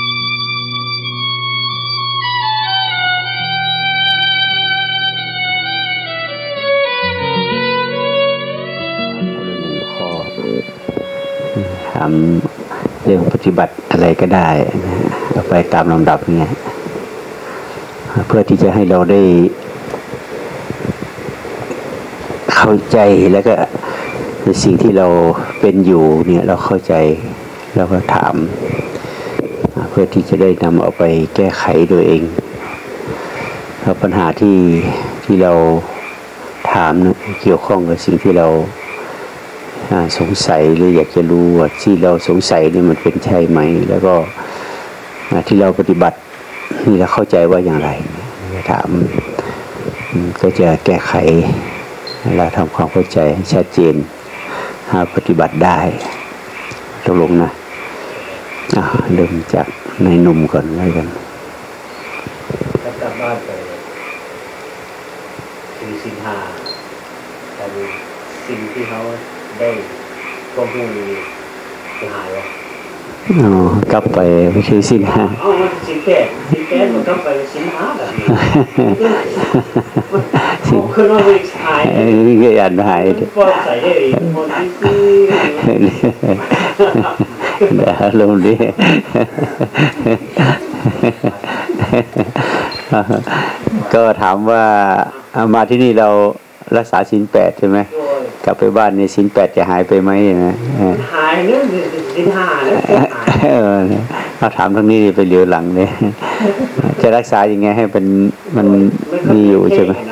ทำเรื่องปฏิบัติอะไรก็ได้เราไปตามลำดับเงี้ยเพื่อที่จะให้เราได้เข้าใจแล้วก็ในสิ่งที่เราเป็นอยู่เนี่ยเราเข้าใจเราก็ถามเพื่อที่จะได้นำเอาไปแก้ไขตัวเองเพราะปัญหาที่เราถามนะเกี่ยวข้องกับสิ่งที่เราสงสัยหรืออยากจะรู้ว่าที่เราสงสัยนี่มันเป็นใช่ไหมแล้วก็ที่เราปฏิบัตินี่เราเข้าใจว่าอย่างไรถามก็จะแก้ไขเราทำความเข้าใจให้ชัดเจนหาปฏิบัติได้ตกลงนะเริ่มจากในหนุ่มก่อนไว้กันกลับบ้านไปคือสินหาแต่สิ่งที่เขาได้ก็พูดจะหายวะกลับไปไม่ใช่สินหามันสินแปดมันกลับไปสินหาแบบนี้คือว่าไม่หายนี่ก็ยันหายพอใส่ได้คนที่ลงดิก็ถามว่ามาที่นี่เรารักษาศีล8ใช่ไหมกลับไปบ้านนี่ศีล8จะหายไปไหมนะหายเรื่องศีล5แล้วเราถามทางนี้ไปเหลียวหลังเลยจะรักษายังไงให้เป็นมันมีอยู่ใช่ไหม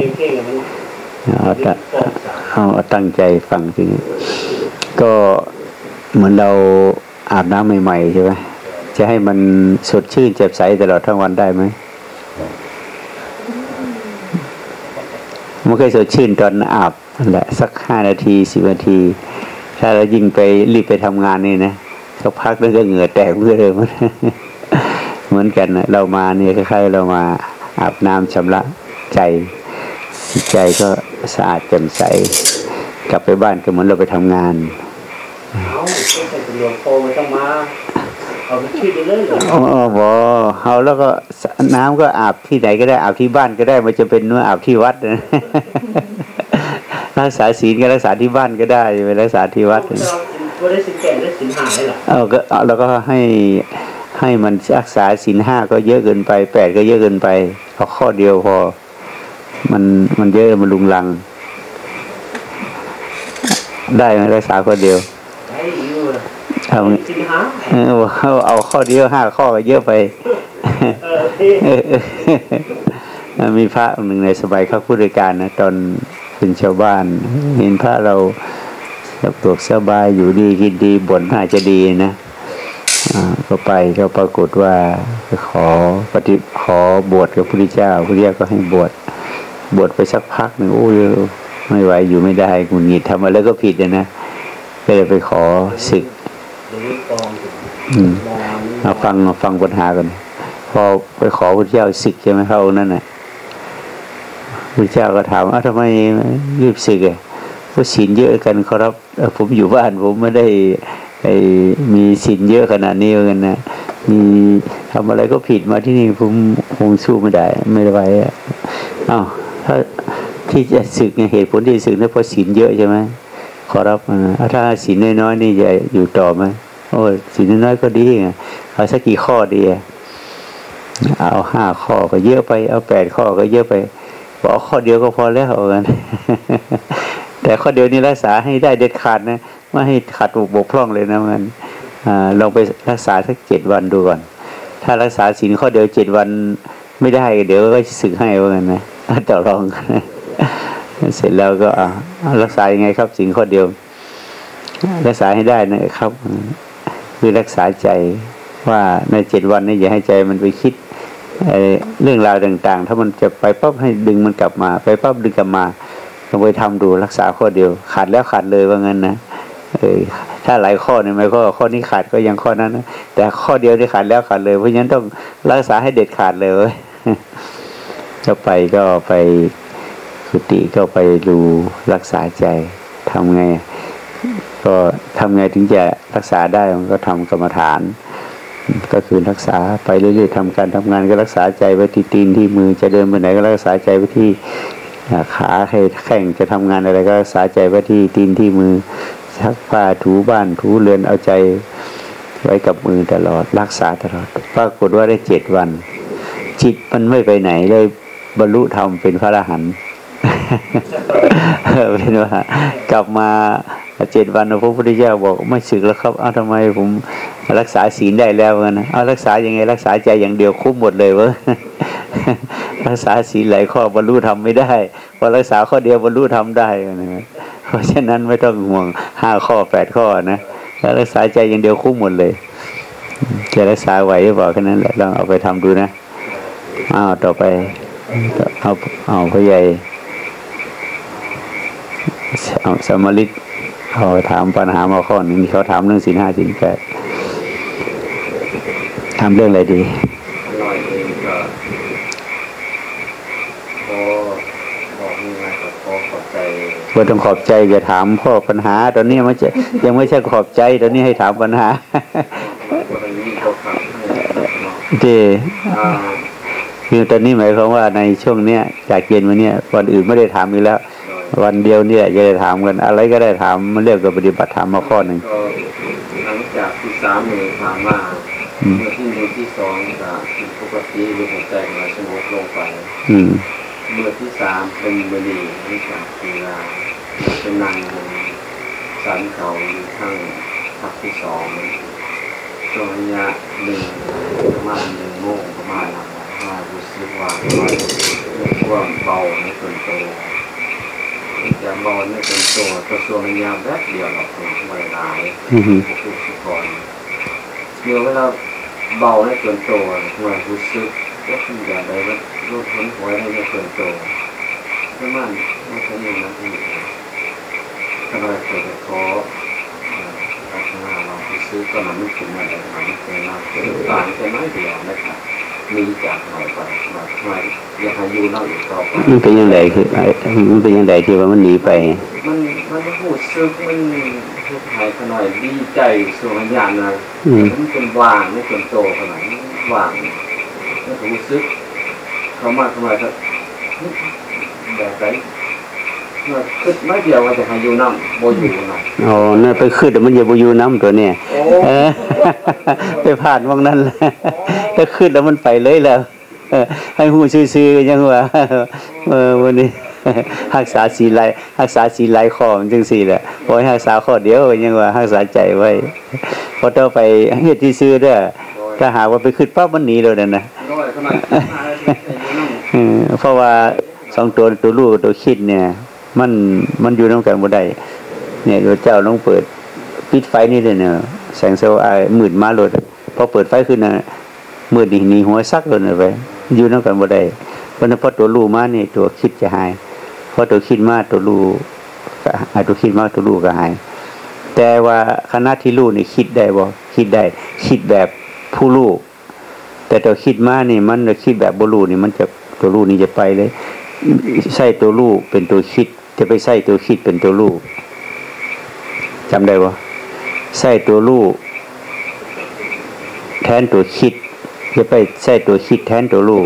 เอาตั้งใจฟังทีนี้ก็เหมือนเราอาบน้ำใหม่ๆใช่ไหมจะให้มันสดชื่นแจ่มใสตลอดทั้งวันได้ไหมมันเคยสดชื่นตอนอาบแหละสัก5 นาที10 นาทีถ้าเรายิ่งไปรีบไปทำงานนี่นะสักพักแล้วก็เหงื่อแตกเรื่อยๆเหมือนกันนะเรามาเนี่ยคล้ายๆเรามาอาบน้ำชำระใจก็สะอาดแจ่มใสกลับไปบ้านก็เหมือนเราไปทำงานหลวงพ่อมันต้องมาเอาไปชื่อได้เลยเอาแล้วก็น้ำก็อาบที่ไหนก็ได้อาบที่บ้านก็ได้มันจะเป็นเนื้ออาบที่วัดนะรักษาศีลก็รักษาที่บ้านก็ได้ไปรักษาที่วัดก็ได้ศีลแก่ได้ศีล5ได้หรอก็แล้วก็ให้มันรักษาศีล5ก็เยอะเกินไป8ก็เยอะเกินไปเอาข้อเดียวพอมันเยอะมันลุงลังได้ไหมรักษาข้อเดียวเอาข้อเดียว5 ข้อก็เยอะไปมีพระองค์หนึ่งในสมัยพระพุทธกาลนะตอนเป็นชาวบ้านเห็นพระเราสบายอยู่ดีกินดีบ่นอาจจะดีนะก็ไปก็ปรากฏว่าขอบวชกับพระพุทธเจ้าพระพุทธเจ้าก็ให้บวชไปสักพักหนึ่งโอ้ยไม่ไหวอยู่ไม่ได้หงุดหงิดทำอะไรก็ผิดนะก็เลยไปขอศึกฟังปัญหากันพอไปขอพระเจ้าศึกใช่ไหมเขานั่นน่ะพระเจ้าก็ถามทำไมรีบศึกเพราะศีลเยอะกันครับผมอยู่บ้านผมไม่ได้มีศีลเยอะขนาดนี้กันนะมีทำอะไรก็ผิดมาที่นี่ผมคงสู้ไม่ได้ไหวถ้าที่จะศึกเหตุผลที่ศึกนั่นเพราะศีลเยอะใช่ไหมขอรับถ้าศีลน้อยๆนี่จะอยู่ต่อไหมโอ้ศีลน้อยๆก็ดีไงเอาสักกี่ข้อดีเอา5 ข้อก็เยอะไปเอา8 ข้อก็เยอะไปบอกข้อเดียวก็พอแล้วเอากันแต่ข้อเดียวนี้รักษาให้ได้เด็ดขาดนะไม่ให้ขาดบกพร่องเลยนะมันลองไปรักษาสัก7 วันดูก่อนถ้ารักษาศีลข้อเดียว7 วันไม่ได้เดี๋ยวก็สึกให้ว่ากันนะต่อรองกันเสร็จแล้วก็รักษายังไงครับศีลข้อเดียวรักษาให้ได้นะครับคือรักษาใจว่าใน7 วันนี้อย่าให้ใจมันไปคิดเรื่องราวต่างๆถ้ามันจะไปปั๊บให้ดึงมันกลับมาไปปั๊บดึงกลับมาลองไปทำดูรักษาข้อเดียวขาดแล้วขาดเลยว่างั้นนะถ้าหลายข้อเนี่ยไม่ข้อนี้ขาดก็ยังข้อนั้นนะแต่ข้อเดียวที่ขาดแล้วขาดเลยเพราะฉะนั้นต้องรักษาให้เด็ดขาดเลยก็ไปกุฏิก็ไปดูรักษาใจทำไงก็ทำไงถึงจะรักษาได้มันก็ทำกรรมฐานก็คือรักษาไปเรื่อยๆทำการทำงานก็รักษาใจไว้ที่ตีนที่มือจะเดินไปไหนก็รักษาใจไว้ที่ขาให้แข้งจะทำงานอะไรก็รักษาใจไว้ที่ตีนที่มือซักผ้าถูบ้านถูเรือนเอาใจไว้กับมือตลอดรักษาตลอดปรากฏว่าได้7 วันจิตมันไม่ไปไหนเลยบรรลุธรรมเป็นพระอรหันต์ เป็นว่ากลับมา7 วันพระพุทธเจ้าบอกไม่สึกแล้วครับทำไมผมรักษาศีลได้แล้วนะรักษายังไงรักษาใจอย่างเดียวคุ้มหมดเลยวะ รักษาศีลหลายข้อบรรลุธรรมไม่ได้พอรักษาข้อเดียวบรรลุธรรมได้นะเพราะฉะนั้นไม่ต้องห่วง5 ข้อ 8 ข้อนะแล้วรักษาใจอย่างเดียวคุ้มหมดเลยจะรักษาไหวหรือเปล่าแค่นั้นแหละลองเอาไปทำดูนะต่อไปเอาพ่อใหญ่สมฤทธิ์เขาถามปัญหามาข้อหนึ่งเขาถามเรื่องศีล 5 ศีล 8ถามเรื่องอะไรดีลอยเองก็พอบอกยังไงก็พอขอบใจว่าต้องขอบใจอย่าถามพ่อปัญหาตอนนี้มันจะยังไม่ใช่ขอบใจตอนนี้ให้ถามปัญหาโอเคคือตอนนี้หมายความว่าในช่วงเนี้ยจากเย็นมาเนี้ยวันอื่นไม่ได้ถามอีกแล้ววันเดียวเนี่ยจะได้ถามกันอะไรก็ได้ถามมันเรียกกับปฏิบัติธรรมมาข้อหนึ่งหลังจากที่3มือถามว่าเมื่อที่มือที่2ก็ปกติลมหายใจมันสงบลงไปเมื่อที่3เป็นมือดีนี่จากเวลาเป็นนั่งสันเขาข้างทับที่2ช่วงระยะประมาณ1 โมงประมาณรู้สึกว่าความเบาในส่วนตัวอย่างเบาในส่วนตัวกระทรวงยาแวบเดียวเราคงไม่หลายผู้สุกรเมื่อเวลาเบาในส่วนตัวเมื่อรู้สึกก็คืออย่างไรว่ารูดพ้นหัวในส่วนตัวประมาณไม่ใช่อย่างนั้นที่ถ้าเราเกิดขอพัฒนาเราซื้อก็มันไม่ถึงอะไรมันไม่เป็นมากเป็นต่างกันน้อยเดียวนะครับมีจากหน่อยไปหน่อยอย่าให้อยู่นอกอีกต่อไปมันเป็นยังไงคือมันเป็นยังไงที่ว่ามันหนีไปมันพูดซึ้งมันพูดหายขน่อยดีใจส่วนญาณนะมันเป็นวางไม่เป็นโตขนาดวางแล้วพูดซึ้งเขามาทำไมครับแบบไหนขึ้นไม่เดียวว่าจะให้อยู่น้ำโบอยู่หน่อยนั่นไปขึ้นแต่มันอย่าโบอยู่น้ำตัวเนี่ยไปผ่านว่างนั้นแหละถ้าขึ้นแล้วมันไปเลยแล้วให้หูซื่อๆยังว่าวันนี้รักษาศีลหลายข้อมันจังซี่แหละพอให้รักษาข้อเดียวยังว่ารักษาใจไว้พอต่อไปเฮ็ดที่ซื่อเด้อถ้าหากว่าไปขึ้นปั๊บมันหนีเลยนั่นนะเพราะว่า2 ตัวรู้ตัวคิดเนี่ยมันอยู่นำกันบ่ได้เนี่ยพระเจ้าต้องเปิดปิดไฟนี่เลยเนี่ยแสงสว่างมืดมาโลดพอเปิดไฟขึ้นน่ะมืดนี่หนีหัวซักโลดไปอยู่นำกันบ่ได้เพราะนั้นพอตัวรู้มานี่ตัวคิดจะหายพอตัวคิดมาตัวรู้ก็ตัวคิดมาตัวรู้ก็หายแต่ว่าขณะที่รู้นี่คิดได้บ่คิดได้คิดแบบผู้รู้แต่ตัวคิดมานี่มันคิดแบบบ่รู้นี่มันจะตัวรู้นี่จะไปเลยใส่ตัวรู้เป็นตัวคิดจะไปใส่ตัวคิดเป็นตัวรู้จำได้บ่ใส่ตัวรู้แทนตัวคิดจะไปใส่ตัวคิดแทนตัวรู้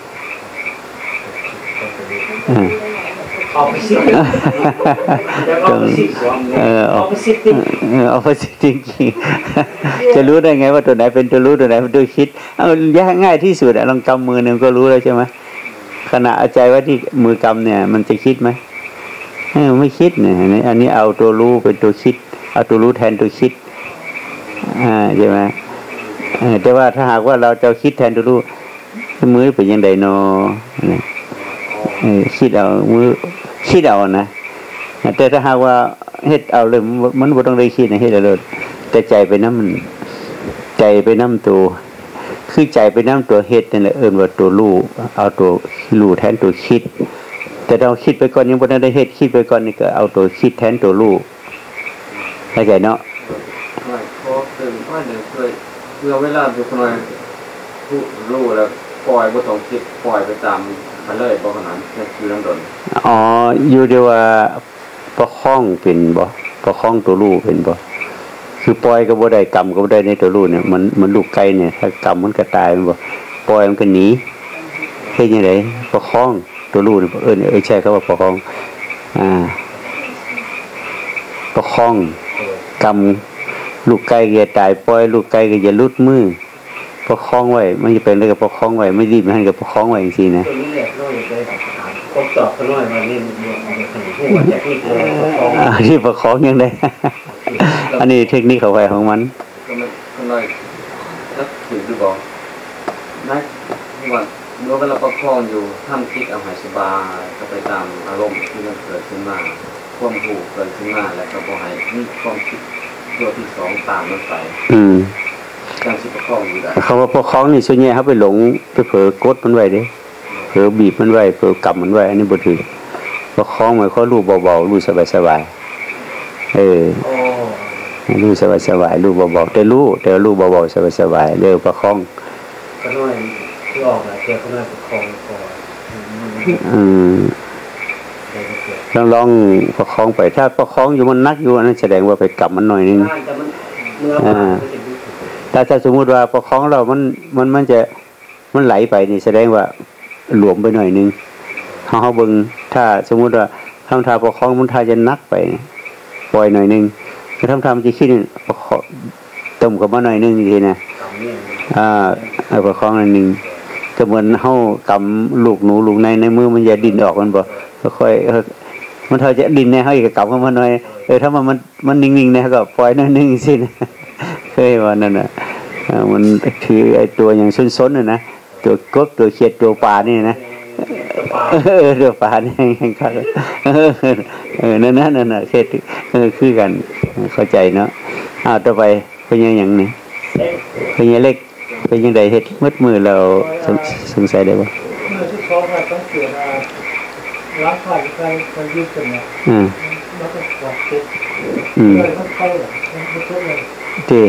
opposite thinking จะรู้ได้ไงว่าตัวไหนเป็นตัวรู้ตัวไหนเป็นตัวคิดเอาง่ายที่สุดลองกำมือหนึ่งก็รู้แล้วใช่ไหมขณะเอาใจไว้ที่มือกำเนี่ยมันจะคิดไหมไม่คิดเนี่ยอันนี้เอาตัวรู้เป็นตัวคิดเอาตัวรู้แทนตัวคิดใช่ไหมแต่ว่าถ้าหากว่าเราจะคิดแทนตัวรู้มือเป็นยังไงเนาะคิดเอามือคิดเอานะแต่ถ้าหากว่าเฮ็ดเอาเลยมันบ่ต้องได้คิดนะเฮ็ดเอาเลยแต่ใจไปน้ำมันใจไปน้ำตัวคือใจไปน้ำตัวเฮ็ดนั่นแหละว่าตัวรู้เอาตัวรู้แทนตัวคิดแต่เราคิดไปก่อนยังบ่ได้เฮ็ดคิดไปก่อนนี่ก็เอาตัวคิดแทนตัวรู้เข้าใจเนาะพอตื่นว่าเนี่ยเคยเมื่อเวลาอยู่คนน้อยผู้รู้แล้วปล่อยบ่ต้องคิดปล่อยไปตามมันเลยบ่ขนาดนั้นคือน้ำดนอยู่เดียวว่าประคองเป็นบ่ประคองตัวรู้เป็นบ่คือปล่อยก็บ่ได้กรรมก็บ่ได้ในตัวรู้เนี่ยมันลูกไก่เนี่ยถ้ากรรมมันก็ตายมันบ่ปล่อยมันก็หนีเฮ็ดจังได๋ประคองตัวรู้นี่ใช่คำว่าประคองประคองกรรมลูกไก่ก็จะตายปล่อยลูกไก่ก็จะหลุดมือประคองไว้มันจะเป็นอะไรก็ประคองไว้ไม่รีบให้ก็ประคองไว้จังซี่นะผมตอบเขาหน่อยมานี่ผู้ว่าจะคิดที่ประคองยังไงอันนี้เทคนิคของใครของมันก็หน่อยถ้าถือดูบอกนะว่าเมื่อเราประคองอยู่ท่ามคิดเอาหายสบายก็ไปตามอารมณ์ที่มันเกิดขึ้นมาความผูกเกิดขึ้นมาแล้วก็บ่ให้มีความคิดตัวที่สองตามมันไปการสิประคองอยู่ได้เขาว่าประคองนี่ส่วนใหญ่เขาไปหลงไปเผลอกดมันไว้เด้เผลอบีบมันไว้เผลอกำมันไว้อันนี้บ่ถือประคองหมายความรู้เบาๆรู้สบายๆรู้สบายๆรู้เบาๆแต่รู้เบาๆสบายๆเร็วประคองก็น้อยที่ออกน่ะเจอเขาน่าประคองก่อนลองประคองไปถ้าประคองอยู่มันนักอยู่อันนั้นแสดงว่าไปกำมันหน่อยนึงถ้าสมมุติว่าประคองเรามันจะมันไหลไปนี่แสดงว่าหลวมไปหน่อยนึงเฮาเบิ่งถ้าสมมุติว่าทำท่าประคองมันท่าจะนักไปปล่อยหน่อยนึงถ้าทำท่ามันจะคิดประคองต้มกับมาหน่อยนึงทีนะประคองหน่อยนึงก็เหมือนเฮากำลูกหนูลูกในมือมันจะดิ้นออกมันบ่ค่อยมันเท่าจะดิ้นในเฮาอีกกำมันหน่อยถ้ามันนิ่งๆนะก็ปล่อยหน่อยนึงสิเคยว่านั่นน่ะมันคือไอ้ตัวอย่างซ้นๆน่ะตัวกบตัวเขียดตัวปลานี่นะตัวปลานี่ครับนั่นน่ะเฮ็ดคือกันเข้าใจเนาะต่อไปเป็นอย่างนี้เป็นอย่างเล็กเป็นอย่างใดเฮ็ดมืดเราสงสัยได้บ่ที่เขาว่าต้องเกิดล้างผ่านไปยืดกันนะแล้วก็กดติดเลยมันเข้าเลยมันเข้าเลยดี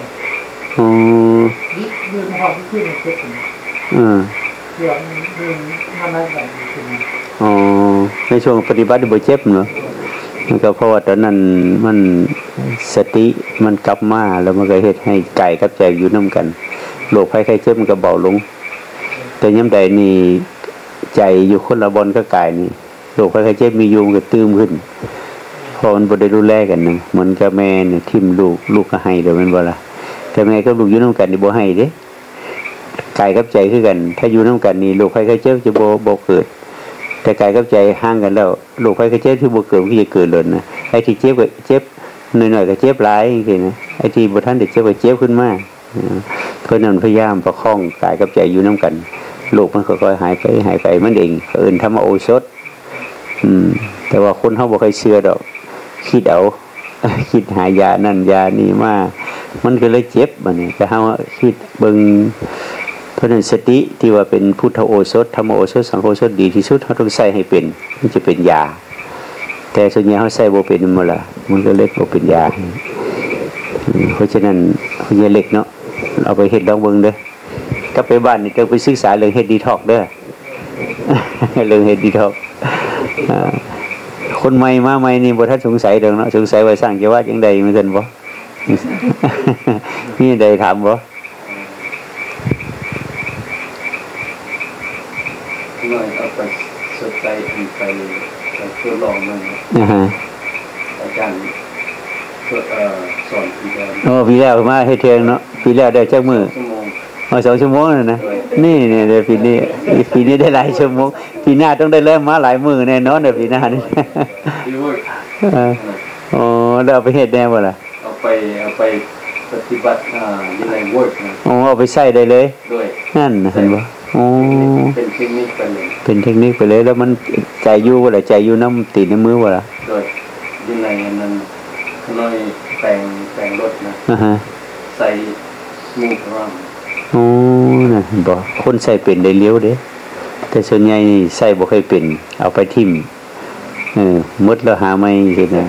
ยืนหอบที่ขึ้นเช็ดเดี๋ยวยืนนั่นแบบนี้ในช่วงปฏิบัติบ่เจ็บเนาะมันก็เพราะว่าตอนนั้นมันสติมันกลับมาแล้วมันก็เฮ็ดให้กายกับใจอยู่นำกันโรคภัยไข้เจ็บมันก็เบาลงแต่ยามใดนี่ใจอยู่คนละบอนกับกายนี่โรคภัยไข้เจ็บมีอยู่มันก็ตื้มขึ้นพอมันบ่ได้ดูแลกันนึงเหมือนกับแม่เนี่ยทิ่มลูกก็ให้เด้อแม่นบ่ล่ะแต่แม่กับลูกอยู่นำกันนี่บ่ให้เด้กายกับใจคือกันถ้าอยู่นำกันนี่โรคภัยไข้เจ็บจะบ่เกิดแต่กายกับใจห่างกันแล้วโรคภัยไข้เจ็บที่บ่เกิดมันจะเกิดเลยนะไอ้ที่เจ็บก็เจ็บหน่อยๆก็เจ็บหลายจังซี่นะไอ้ที่บ่ทันได้เจ็บก็เจ็บขึ้นมาเพราะนั้นพยายามประคองกายกับใจอยู่นำกันโรคมันค่อยๆหายไปมันเองเอิ้นธรรมโอสถแต่ว่าคนเฮาบ่ค่อยเชื่อดอกคิดเอาคิดหายานั่นยานี่มามันก็เลยเจ็บบัดนี้แต่เฮาคิดเบิ่งเพราะนั้นสติที่ว่าเป็นพุทธโอสถธรรมโอสถสังโฆโอสถดีที่สุดเฮาต้องใช้ให้เป็นมันจะเป็นยาแต่ส่วนใหญ่เฮาใช้บ่เป็นหมดล่ะมันก็เลยบ่เป็นยาเพราะฉะนั้นเฮาอย่าเล็กเนาะเอาไปเฮ็ดลองเบิ่งเด้อกลับไปบ้านนี่ต้องไปศึกษาเรื่องเฮ็ดดีท็อกเด้อเรื่องเฮ็ดดีท็อกคนใหม่มาใหม่นี่บ่ทันสงสัยดอกเนาะสงสัยว่าสร้างจังหวัดจังได๋เหมือนกันบ่มีใดถามบ่หน่อยเอาไปสนใจไปทดลองมันอาจารย์สอนปีแล้วมาให้เทียงเนาะปีแล้วได้จักมื้อ2 ชั่วโมงนะนี่เดี๋ยวปีนี้ได้หลายชั่วโมงปีหน้าต้องได้เริ่มมาหลายมื้อแน่นอนเดี๋ยวปีหน้านี่แล้วเอาไปเฮ็ดแน่บ่ล่ะเอาไปปฏิบัติยังไงเวิร์กนะเอาไปใช้ได้เลยด้วยนั่นเห็นบ่เป็นเทคนิคไปเลยเป็นเทคนิคไปเลยแล้วมันใจอยู่บ่ล่ะใจอยู่น้ำตีนในมือบ่ล่ะด้วยยังไงนั้นน้อยแต่งรถนะใส่มูกร่างน่ะบ่คนใส่เป็นได้เลี้ยวเด้แต่ส่วนใหญ่นี่ใส่บ่เคยเป็นเอาไปทิ่มหมดแล้วหาไม่เห็น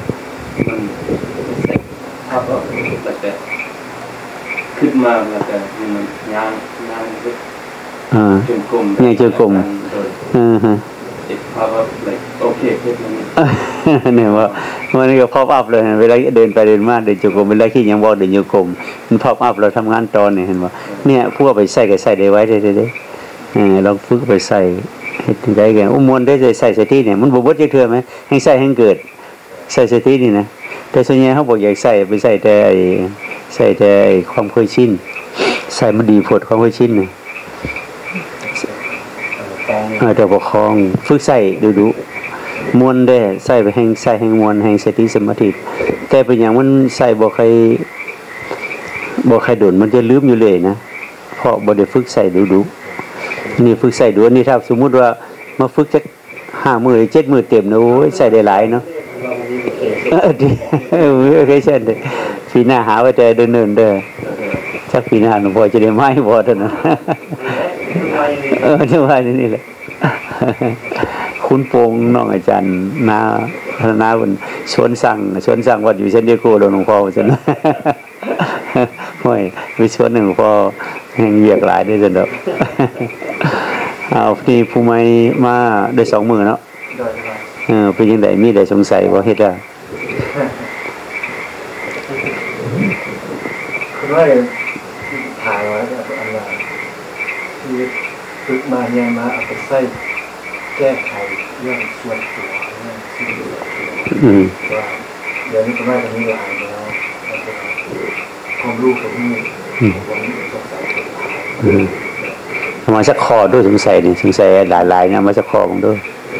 นะครับแต่ขึ้นมาแล้วก็มันย่างจนกลมย่างจนกลมแต่ it pop up like okay เนี่ยว่ามันก็พอปอัพเลยเวลาเดินไปเดินมาเดินจงกรมเวลาขี้ยังบอกเดินโยกรมมันพอปอัพเราทำงานตอนเนี่ยเห็นว่าเนี่ยพวกไปใส่ก็ใส่ได้ไว้ได้ลองฝึกไปใส่ให้ได้กันมวนได้ใส่สติเนี่ยมันบ่บ่จะเทื่อมั้ยให้ใส่ให้เกิดใส่สตินี่นะแต่ส่วนใหญ่เขาบอกอยากใส่ไปใส่แต่ความเคยชินใส่มันดีผดความเคยชินเนี่ยแต่ประคองฝึกใส่ดูมวนได้ใส่ไปแห่งใส่แห่งมวนแห่งสติสมาธิแต่เป็นอย่างมันใส่บ่ใครโดนมันจะลืมอยู่เลยนะเพราะบ่ได้ฝึกใส่ดูนี่ฝึกใส่ดูนี่ถ้าสมมุติว่ามาฝึกจัก5 มื้อ7 มื้อเต็มนะโอ้ยใส่ได้หลายเนาะโอเคเช่นปีหน้าหาไว้แต่เดินเด้อสักปีหน้าหลวงพ่อจะได้ไม้บ่เท่านั้นจะไว้นี่แหละคุณโปงน้องอาจารย์นาบนชวนสั่งวัดอยู่เช่นเดียวกันหลวงพ่อจังห้อยมีชวนหนึ่งพ่อแห่งเวียกหลายได้จังดอกเอาที่ผู้ไม่มาได้2 มื้อเนาะเป็นยังไงมีได้สงสัยบ่เฮ็ดอ่ะคือว่าถ่ายไว้แบบอันนั้นที่ฝึกมาเนี่ยมาเอาไปใส่แก้ไขเรื่องส่วนตัวเรื่องสิ่งว่าเดี๋ยวนี้ก็ไม่จะมีหลายแล้วความรู้ตรงนี้ผมสงสัยมาสักคอด้วยสงสัยหลายๆนะมาสักคอผมด้วย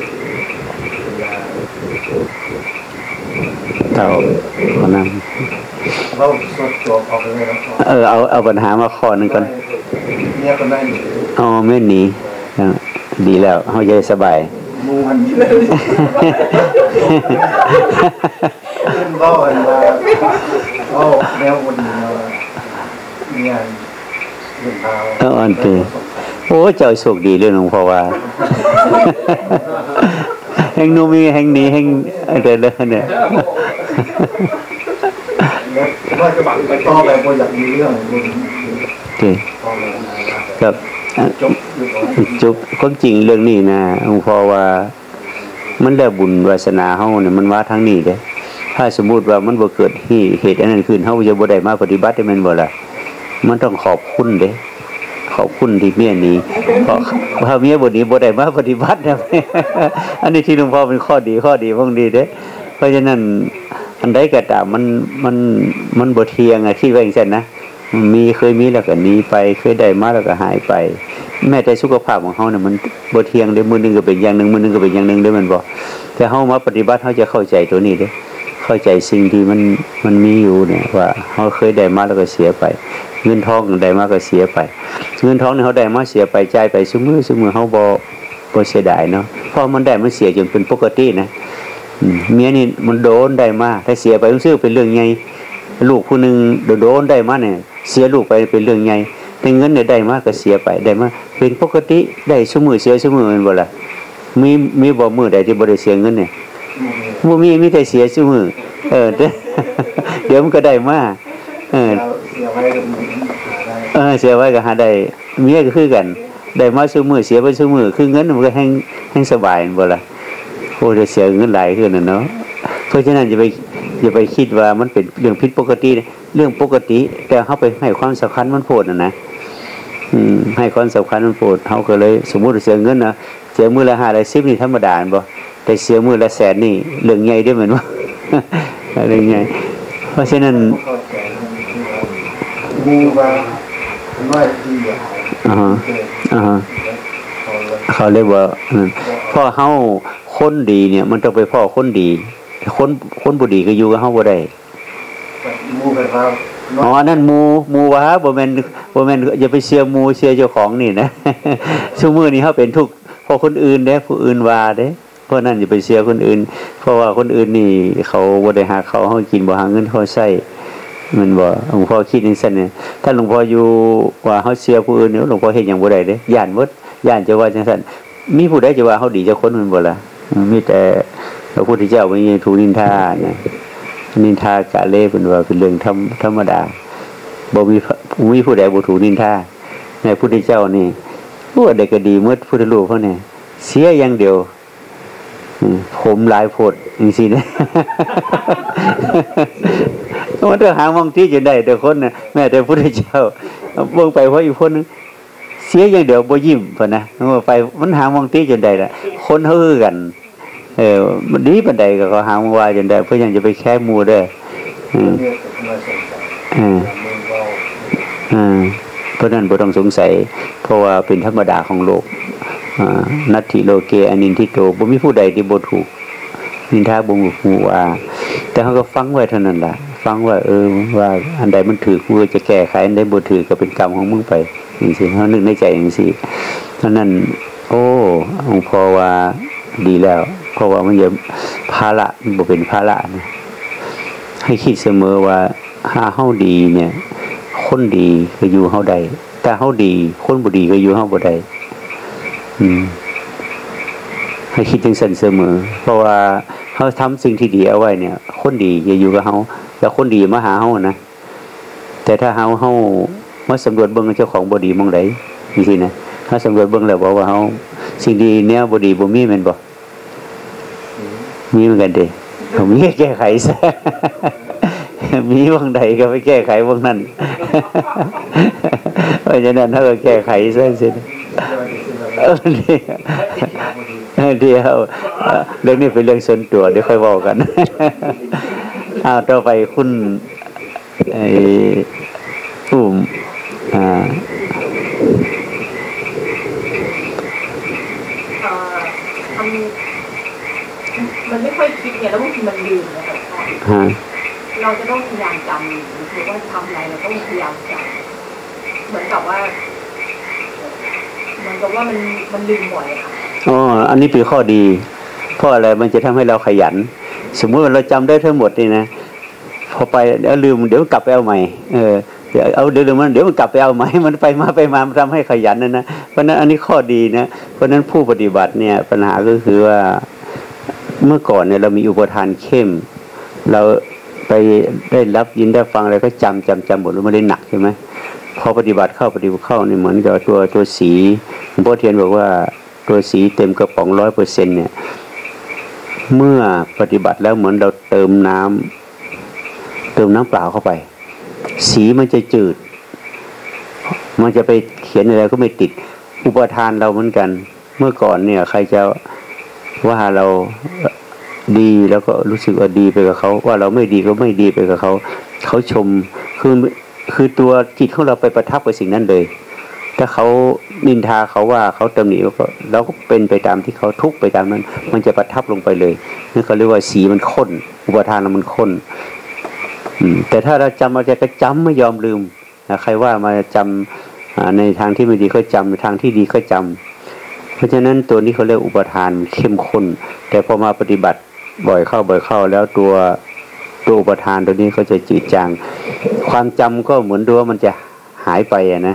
เอานั่งเราสดตัวออกไปเลยนะเอาปัญหามาข้อนึงก่อนเนี่ยก็ได้ไม่หนีดีแล้วเฮาจะสบายมูหันนี่เลยขึ้นบ่อันว่าแนววันนี้เนี่ยเรื่องราวอันตีโอ้เจ้าโชคดีเรื่องหลวงพ่อว่าแห่งนูมีแห่งนี้แห่งอะไรเนี่ยว่าจะบังไปต่อแบบว่าอยากมีเรื่องครับจบความจริงเรื่องนี้นะหลวงพ่อว่ามันได้บุญวาสนาเฮาเนี่ยมันว่าทั้งนี้เด้ถ้าสมมุติว่ามันบ่เกิดเหตุอันนั้นขึ้นเฮาจะบ่ได้มาปฏิบัติได้แม่นบ่ล่ะมันต้องขอบคุณเด้ขอบคุณที่เมียนี้เพราะว่าเมียบ่นี้บ่ได้มาปฏิบัตินะอันนี้ที่หลวงพ่อเป็นข้อดีบ้างดีเด้เพราะฉะนั้นอันใดก็ตามมันบ่เที่ยงที่ว่าจังซั่นนะเคยมีแล้วก็หนีไปเคยได้มาแล้วก็หายไปแม้แต่สุขภาพของเฮาเนี่ยมันบ่เที่ยงเด้มื้อนึงก็เป็นอย่างนึงมื้อนึงก็เป็นอย่างนึงเด้มันบ่แต่เฮามาปฏิบัติเฮาจะเข้าใจตัวนี้เด้เข้าใจสิ่งที่มันมีอยู่เนี่ยว่าเฮาเคยได้มาแล้วก็เสียไปเงินทองได้มาก็เสียไปเงินทองนี่เฮาได้มาเสียไปจ่ายไปซุมื้อเฮาบ่เสียดายเนาะเพราะมันได้มันเสียจนเป็นปกตินะเมียนี่มันโดนได้มาถ้าเสียไปซื่อเป็นเรื่องใหญ่ลูกผู้นึงโดนได้มาเนี่ยเสียลูกไปเป็นเรื่องใหญ่แต่เงินเนี่ยได้มาก็เสียไปได้มาเป็นปกติได้ซุมื้อเสียซุมื้อแม่นบ่ล่ะมีบ่มื้อใดที่บ่ได้เสียเงินเนี่ยบ่มีแต่เสียซุมื้อเดี๋ยวมันก็ได้มาเสียไว้ก็หาได้เมียก็คือกันได้มาซุมื้อเสียไปซุมื้อคือเงินมันก็แฮงสบายแม่นบ่ล่ะโอ้จะเสียเงินหลายขึ้นน่ะเนาะเพราะฉะนั้นอย่าไปคิดว่ามันเป็นเรื่องผิดปกติเรื่องปกติแต่เฮาไปให้ความสำคัญมันโพดนะให้ความสำคัญมันโพดเฮาก็เลยสมมุติเสียเงินนะเสียมื้อละ5ได้10นี่ธรรมดาบ่แต่เสียมื้อละแสนนี่เรื่องใหญ่เด้อแม่นบ่เรื่องใหญ่เพราะฉะนั้นมีว่าที่เขาเรียกว่าพ่อเฮาคนดีเนี่ยมันต้องไปพ่อคนดีคนบ่ดีก็อยู่กับเฮาบ่ได้นั่นหมู่ว่าบ่แม่นอย่าไปเสียหมู่เสียเจ้าของนี่นะซุมื้อนี้เฮาเป็นทุกข์เพราะคนอื่นเด้ผู้อื่นว่าเด้เพราะนั้นอย่าไปเสียคนอื่นเพราะว่าคนอื่นนี่เขาบ่ได้หาเขาเฮากินบ่หาเงินเขาใช้มันบ่หลวงพ่อคิดจังซั่นเนี่ยถ้าหลวงพ่ออยู่ว่าเฮาเสียผู้อื่นเนี่ยหลวงพ่อเฮ็ดหยังบ่ได้เด้ย้านหมดย้านจะว่าจังซั่นมีผู้ใดจะว่าเฮาดีเจ้าคนมันบ่ล่ะมีแต่พระพุทธเจ้าไม่มีถูนินทาเนี่ยนินทากะเล่เป็นว่าเป็นเรื่องธรรมดาบ่มีผู้ใดบ่ถูนินทาในพุทธเจ้านี่ผู้ใดก็ดีหมดพุทธลูกเขาเนี่ยเสียอย่างเดียวผมหลายโพดจริงๆนะมันต้องหามองที่จะได้แต่คนน่ะแม้แต่พระพุทธเจ้าเบิ่งไปเพราะอีกคนนึงเสียอย่างเดียวบ่ยิ้มพุ่นนะไปมันหามองที่จนได้ล่ะคนเฮากันมันดีปานใดก็เขาหาว่าจนได้เพื่อยังจะไปแค่หมู่เด้อเพราะนั้นบ่ต้องสงสัยเพราะว่าเป็นธรรมดาของโลกนัตถิโลเกอนินทิโตบ่มีผู้ใดที่บ่ถูกนินทาบ่ฮู้ว่าแต่เขาก็ฟังไว้เท่านั้นล่ะฟังว่าว่าอันใดมันถูกกูจะแก้ไขอันใดบ่ถูกก็เป็นกรรมของมึงไปจังซี่เฮานึกในใจจังซี่เพราะนั้นโอ้หลวงพ่อว่าดีแล้วเพราะว่ามันอย่าภาระมันบ่เป็นภาระนะให้คิดเสมอว่าหาเฮาดีเนี่ยคนดีก็อยู่เฮาได้แต่เฮาดีคนบ่ดีก็อยู่เฮาบ่ได้ให้คิดจังซั่นเสมอเพราะว่าเฮาทำสิ่งที่ดีเอาไว้เนี่ยคนดีจะอยู่กับเฮาแล้วคนดีมาหาเฮานะแต่ถ้าเฮามาสำรวจเบิ่งเจ้าของบ่ดีมองใดจังซี่นะถ้าสำรวจเบิ่งแล้วบอกว่าเฮาสิ่งดีแนวบ่ดีบ่มีแม่นบ่มีเหมือนกันเด้ผมมีแก้ไขซะมีวงใดก็ไปแก้ไขวงนั้นเพราะฉะนั้นถ้าเราแก้ไขซะสิเดี๋ยวเรื่องนี้เป็นเรื่องส่วนตัวเดี๋ยวค่อยบอกกันต่อไปคุณผู้มันไม่ค่อยคิดเนี่ยแล้วบางทีมันลืมนะครับเราจะต้องพยายามจำหรือว่าทำอะไรเราต้องพยายามจำเหมือนกับว่ามันลืมบ่อยค่ะอันนี้เป็นข้อดีเพราะอะไรมันจะทำให้เราขยันสมมติว่าเราจำได้ทั้งหมดนี่นะพอไปแล้วลืมเดี๋ยวกลับไปเอาใหม่เดี๋ยวเอาเดี๋ยวมันกลับไปเอาใหม่มันไปมามันทำให้ขยันนะเพราะนั้นอันนี้ข้อดีนะเพราะนั้นผู้ปฏิบัติเนี่ยปัญหาก็คือว่าเมื่อก่อนเนี่ยเรามีอุปทานเข้มเราไปได้รับยินได้ฟังอะไรก็จำหมดแล้วไม่ได้หนักใช่ไหมพอปฏิบัติเข้าเนี่ยเหมือนกับตัวสีหลวงพ่อเทียนบอกว่าตัวสีเต็มกระป๋อง 100% เนี่ยเมื่อปฏิบัติแล้วเหมือนเราเติมน้ำเปล่าเข้าไปสีมันจะจืดมันจะไปเขียนอะไรก็ไม่ติดอุปทานเราเหมือนกันเมื่อก่อนเนี่ยใครจะว่าเราดีแล้วก็รู้สึกว่าดีไปกับเขาว่าเราไม่ดีก็ไม่ดีไปกับเขาชมคือตัวจิตของเราไปประทับกับสิ่งนั้นเลยถ้าเขานินทาเขาว่าเขาตำหนิเราก็เป็นไปตามที่เขาทุกข์ไปตามนั้นมันจะประทับลงไปเลยนั่นเขาเรียกว่าสีมันข้นอุปทานมันข้นแต่ถ้าเราจำเราจะก็จำไม่ยอมลืมใครว่ามาจำในทางที่ไม่ดีก็จำในทางที่ดีก็จำเพราะฉะนั้นตัวนี้เขาเรียกอุปทานเข้มข้นแต่พอมาปฏิบัติบ่อยเข้าแล้วตัวอุปทานตัวนี้เขาจะจืดจางความจำก็เหมือนดูว่ามันจะหายไปนะ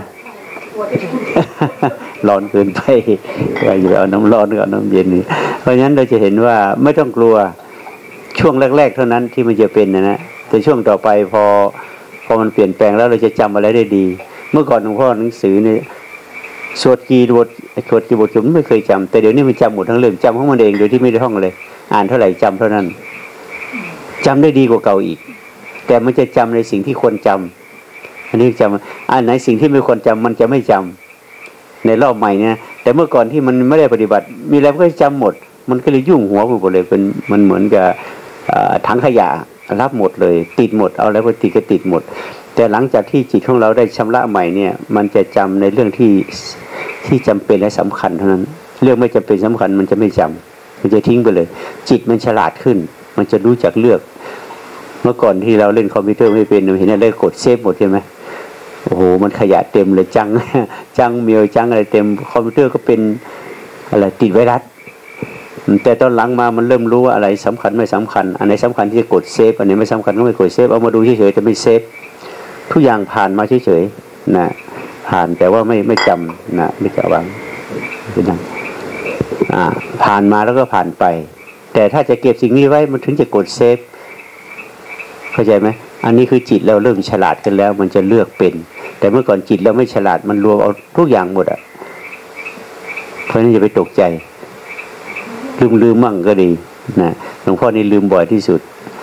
ร้อนเกินไปอย่าเอาน้ำร้อนกับน้ำเย็นนี่เพราะฉะนั้นเราจะเห็นว่าไม่ต้องกลัวช่วงแรกๆเท่านั้นที่มันจะเป็นนะแต่ช่วงต่อไปพอมันเปลี่ยนแปลงแล้วเราจะจำอะไรได้ดีเมื่อก่อนหลวงพ่อหนังสือเนี่ยสวดกี่บทผมไม่เคยจำแต่เดี๋ยวนี้มันจำหมดทั้งเรื่องจำของมันเองโดยที่ไม่ได้ท่องเลยอ่านเท่าไหร่จำเท่านั้นจำได้ดีกว่าเก่าอีกแต่มันจะจำในสิ่งที่ควรจำอันนี้จำอันไหนสิ่งที่ไม่ควรจำมันจะไม่จำในรอบใหม่เนี่ยแต่เมื่อก่อนที่มันไม่ได้ปฏิบัติมีอะไรก็จำหมดมันก็เลยยุ่งหัวไปหมดเลยเป็นมันเหมือนกับถังขยะรับหมดเลยติดหมดเอาแล้วก็ติดหมดแต่หลังจากที่จิตของเราได้ชำระใหม่เนี่ยมันจะจำในเรื่องที่จำเป็นและสำคัญเท่านั้นเรื่องไม่จำเป็นสำคัญมันจะไม่จำมันจะทิ้งไปเลยจิตมันฉลาดขึ้นมันจะรู้จักเลือกเมื่อก่อนที่เราเล่นคอมพิวเตอร์ไม่เป็นเห็นอะไรกดเซฟหมดใช่ไหมโอ้โหมันขยะเต็มเลยจังเมียวจังอะไรเต็มคอมพิวเตอร์ก็เป็นอะไรติดไวรัสแต่ตอนหลังมามันเริ่มรู้ว่าอะไรสำคัญไม่สำคัญอันไหนสำคัญที่จะกดเซฟอันไหนไม่สำคัญก็ไม่กดเซฟเอามาดูเฉยๆจะไม่เซฟทุกอย่างผ่านมาเฉยๆนะผ่านแต่ว่าไม่จำนะไม่จะวางเป็นยังผ่านมาแล้วก็ผ่านไปแต่ถ้าจะเก็บสิ่งนี้ไว้มันถึงจะกดเซฟเข้าใจไหมอันนี้คือจิตเราเริ่มฉลาดกันแล้วมันจะเลือกเป็นแต่เมื่อก่อนจิตเราไม่ฉลาดมันรวมเอาทุกอย่างหมดเพราะนั้นอย่าไปตกใจลืมมั่งก็ดีนะหลวงพ่อนี่ลืมบ่อยที่สุด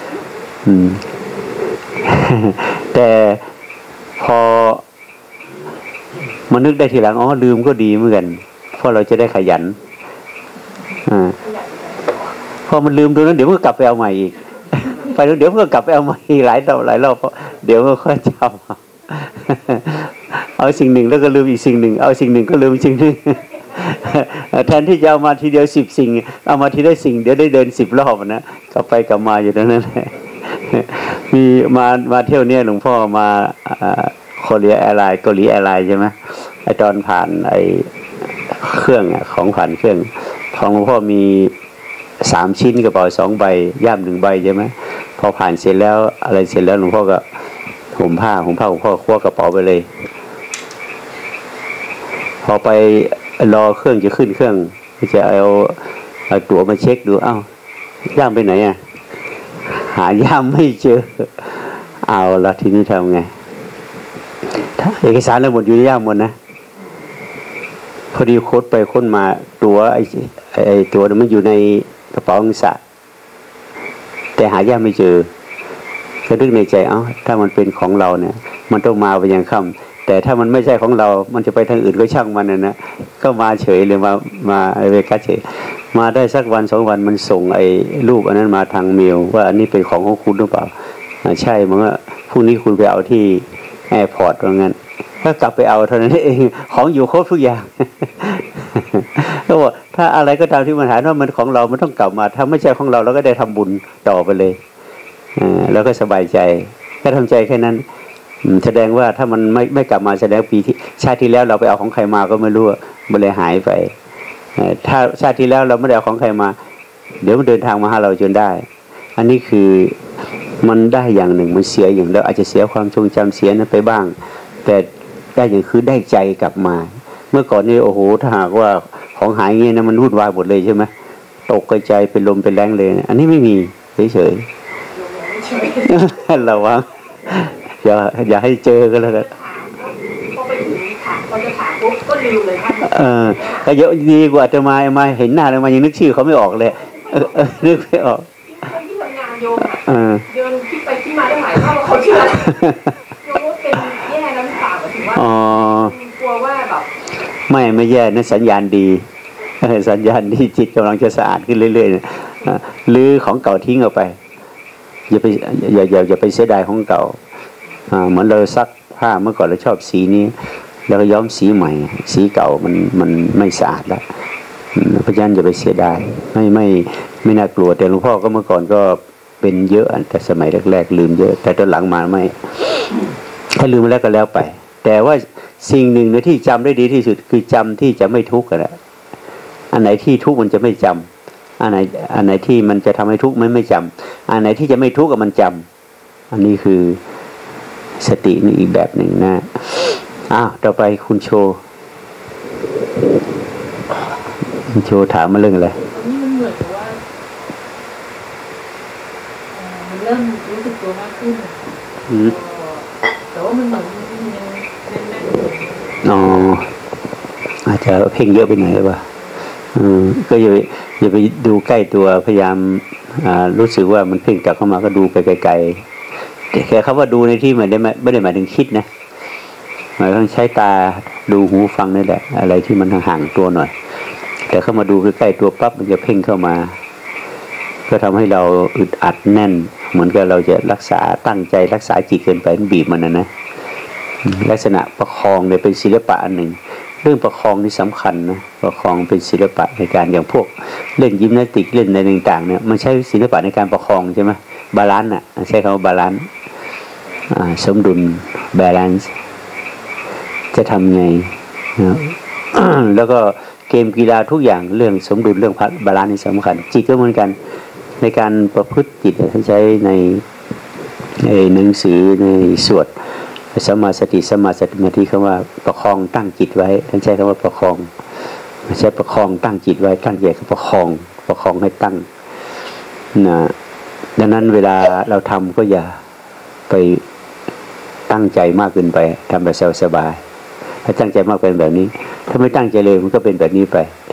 แต่พอมานึกได้ทีหลังลืมก็ดีเหมือนกันเพราะเราจะได้ขยันพอมันลืมตรงนั้นเดี๋ยวมันก็กลับไปเอาใหม่อีกไปแล้วเดี๋ยวมันก็กลับไปเอาใหม่อีกหลายรอบเดี๋ยวมันค่อยจำเอาสิ่งหนึ่งแล้วก็ลืมอีกสิ่งหนึ่งเอาสิ่งหนึ่งก็ลืมสิ่งหนึ่งแทนที่จะเอามาทีเดียว10 สิ่งเอามาทีได้สิ่งเดี๋ยวได้เดิน10 รอบนะกลับไปกลับมาอยู่ตรงนั้นแหละมีมาเที่ยวเนี่ยหลวงพ่อมาโคเรียแอร์ไลน์เกาหลีแอร์ไลน์ใช่ไหมไอตอนผ่านไอเครื่องของผ่านเครื่องของหลวงพ่อมี3 ชิ้นกระเป๋า2 ใบย่าม1 ใบใช่ไหมพอผ่านเสร็จแล้วอะไรเสร็จแล้วหลวงพ่อก็ห่มผ้าหลวงพ่อคว้ากระเป๋าไปเลยพอไปรอเครื่องจะขึ้นเครื่องจะเอาตั๋วมาเช็คดูย่ามไปไหนหาย่ามไม่เจอเอาละทีนี้ทำไงเอกสารเราหมดอยู่ในย่ามหมดนะพอดีโค้ดไปค้นมาตัวไอ้ตัวมันอยู่ในกระเป๋าเงินสะแต่หาย่ามไม่เจอก็นึกในใจถ้ามันเป็นของเราเนี่ยมันต้องมาไปยังค่ำแต่ถ้ามันไม่ใช่ของเรามันจะไปทางอื่นก็ช่างมันนะก็มาเฉยเลยมาเวกัสเฉยมาได้สักวัน2 วันมันส่งไอ้รูปอันนั้นมาทางเมลว่าอันนี้เป็นของคุณหรือเปล่าใช่มั้งพรุ่งนี้คุณไปเอาที่แอร์พอร์ตว่างั้นก็กลับไปเอาเท่านั้นเองของอยู่ครบทุกอย่างก็บอกถ้าอะไรก็ตามที่มันหาว่ามันของเรามันต้องกลับมาถ้าไม่ใช่ของเราเราก็ได้ทำบุญต่อไปเลยแล้วก็สบายใจก็ทำใจแค่นั้นแสดงว่าถ้ามันไม่กลับมาแสดงปีที่ชาติที่แล้วเราไปเอาของใครมาก็ไม่รู้มันเลยหายไปถ้าชาติที่แล้วเราไม่ได้เอาของใครมาเดี๋ยวมันเดินทางมาหาเราจนได้อันนี้คือมันได้อย่างหนึ่งมันเสียอย่างแล้วอาจจะเสียความทรงจำเสียนั้นไปบ้างแต่ได้อย่างคือได้ใจกลับมาเมื่อก่อนนี่โอ้โหถ้าหากว่าของหายเงี้ยนะมันวุ่นวายหมดเลยใช่ไหมตกกระจายเป็นลมเป็นแรงเลยอันนี้ไม่มีเฉยๆระวังอย่าให้เจอกันแล้วกันพอไปถึงพอจะถามปุ๊บก็ลืมเลยท่านก็เยอะดีกว่าจะมาเห็นหน้าเลยมายังนึกชื่อเขาไม่ออกเลยนึกไม่ออกที่ทำงานโยมเดินคิดไปคิดมาได้หลายรอบเขาเชื่อโยมว่าเป็นแย่แล้วหรือเปล่าถึงว่ากลัวว่าแบบไม่แย่นะสัญญาณดีสัญญาณดีจิตกำลังจะสะอาดขึ้นเรื่อยๆลื้อของเก่าทิ้งออกไปอย่าไปเสียดายของเก่าเหมือนเราซักผ้าเมื่อก่อนเราชอบสีนี้แล้วก็ย้อมสีใหม่สีเก่ามันไม่สะอาดแล้วเพราะฉะนั้นอย่าไปเสียดายไม่น่ากลัวแต่หลวงพ่อก็เมื่อก่อนก็เป็นเยอะแต่สมัยแรกๆลืมเยอะแต่ตอนหลังมาไม่ถ้าลืมมาแล้วก็แล้วไปแต่ว่าสิ่งหนึ่งที่จำได้ดีที่สุดคือจำที่จะไม่ทุกข์กันแหละอันไหนที่ทุกข์มันจะไม่จำอันไหนที่มันจะทำให้ทุกข์ไม่จำอันไหนที่จะไม่ทุกข์กับมันจำอันนี้คือสตินี่อีกแบบหนึ่งนะต่อไปคุณโชถามมาเรื่องอะไรนี่มันเหมือนกับว่ามันเริ่มรู้สึกตัวมากขึ้นแต่ว่ามันเหมือนยังแน่นๆอาจจะเพ่งเยอะไปหน่อยหรือเปล่าก็อย่าไปดูใกล้ตัวพยายามรู้สึกว่ามันเพ่งกลับเข้ามาก็ดูไปไกลๆแต่แค่คำว่าดูในที่ไม่ได้หมายถึงคิดนะหมายถึงใช้ตาดูหูฟังนี่แหละอะไรที่มันห่างๆตัวหน่อยแต่เข้ามาดูใกล้ๆตัวปั๊บมันจะเพ่งเข้ามาก็ทำให้เราอึดอัดแน่นเหมือนกับเราจะรักษาตั้งใจรักษาจิตเกินไปมันบีบมันนะลักษณะประคองเนี่ยเป็นศิลปะอันหนึ่งเรื่องประคองนี่สำคัญนะประคองเป็นศิลปะในการอย่างพวกเล่นยิมนาสติกเล่นอะไรต่างๆเนี่ยมันใช้ศิลปะในการประคองใช่ไหมบาลานซ์ใช้คำว่าบาลานซ์สมดุลบาลานซ์จะทำไงนะแล้วก็เกมกีฬาทุกอย่างเรื่องสมดุลเรื่องบาลานซ์นี่สำคัญจิตก็เหมือนกันในการประพฤติจิตท่านใช้ในหนังสือในสวดสมาสติมาที่คำว่าประคองตั้งจิตไว้ท่านใช้คำว่าประคองใช้ประคองตั้งจิตไว้ตั้งใจก็ประคองให้ตั้งนะดังนั้นเวลาเราทำก็อย่าไปตั้งใจมากเกินไปทำแบบสบายๆถ้าตั้งใจมากเป็นแบบนี้ถ้าไม่ตั้งใจเลยมันก็เป็นแบบนี้ไปท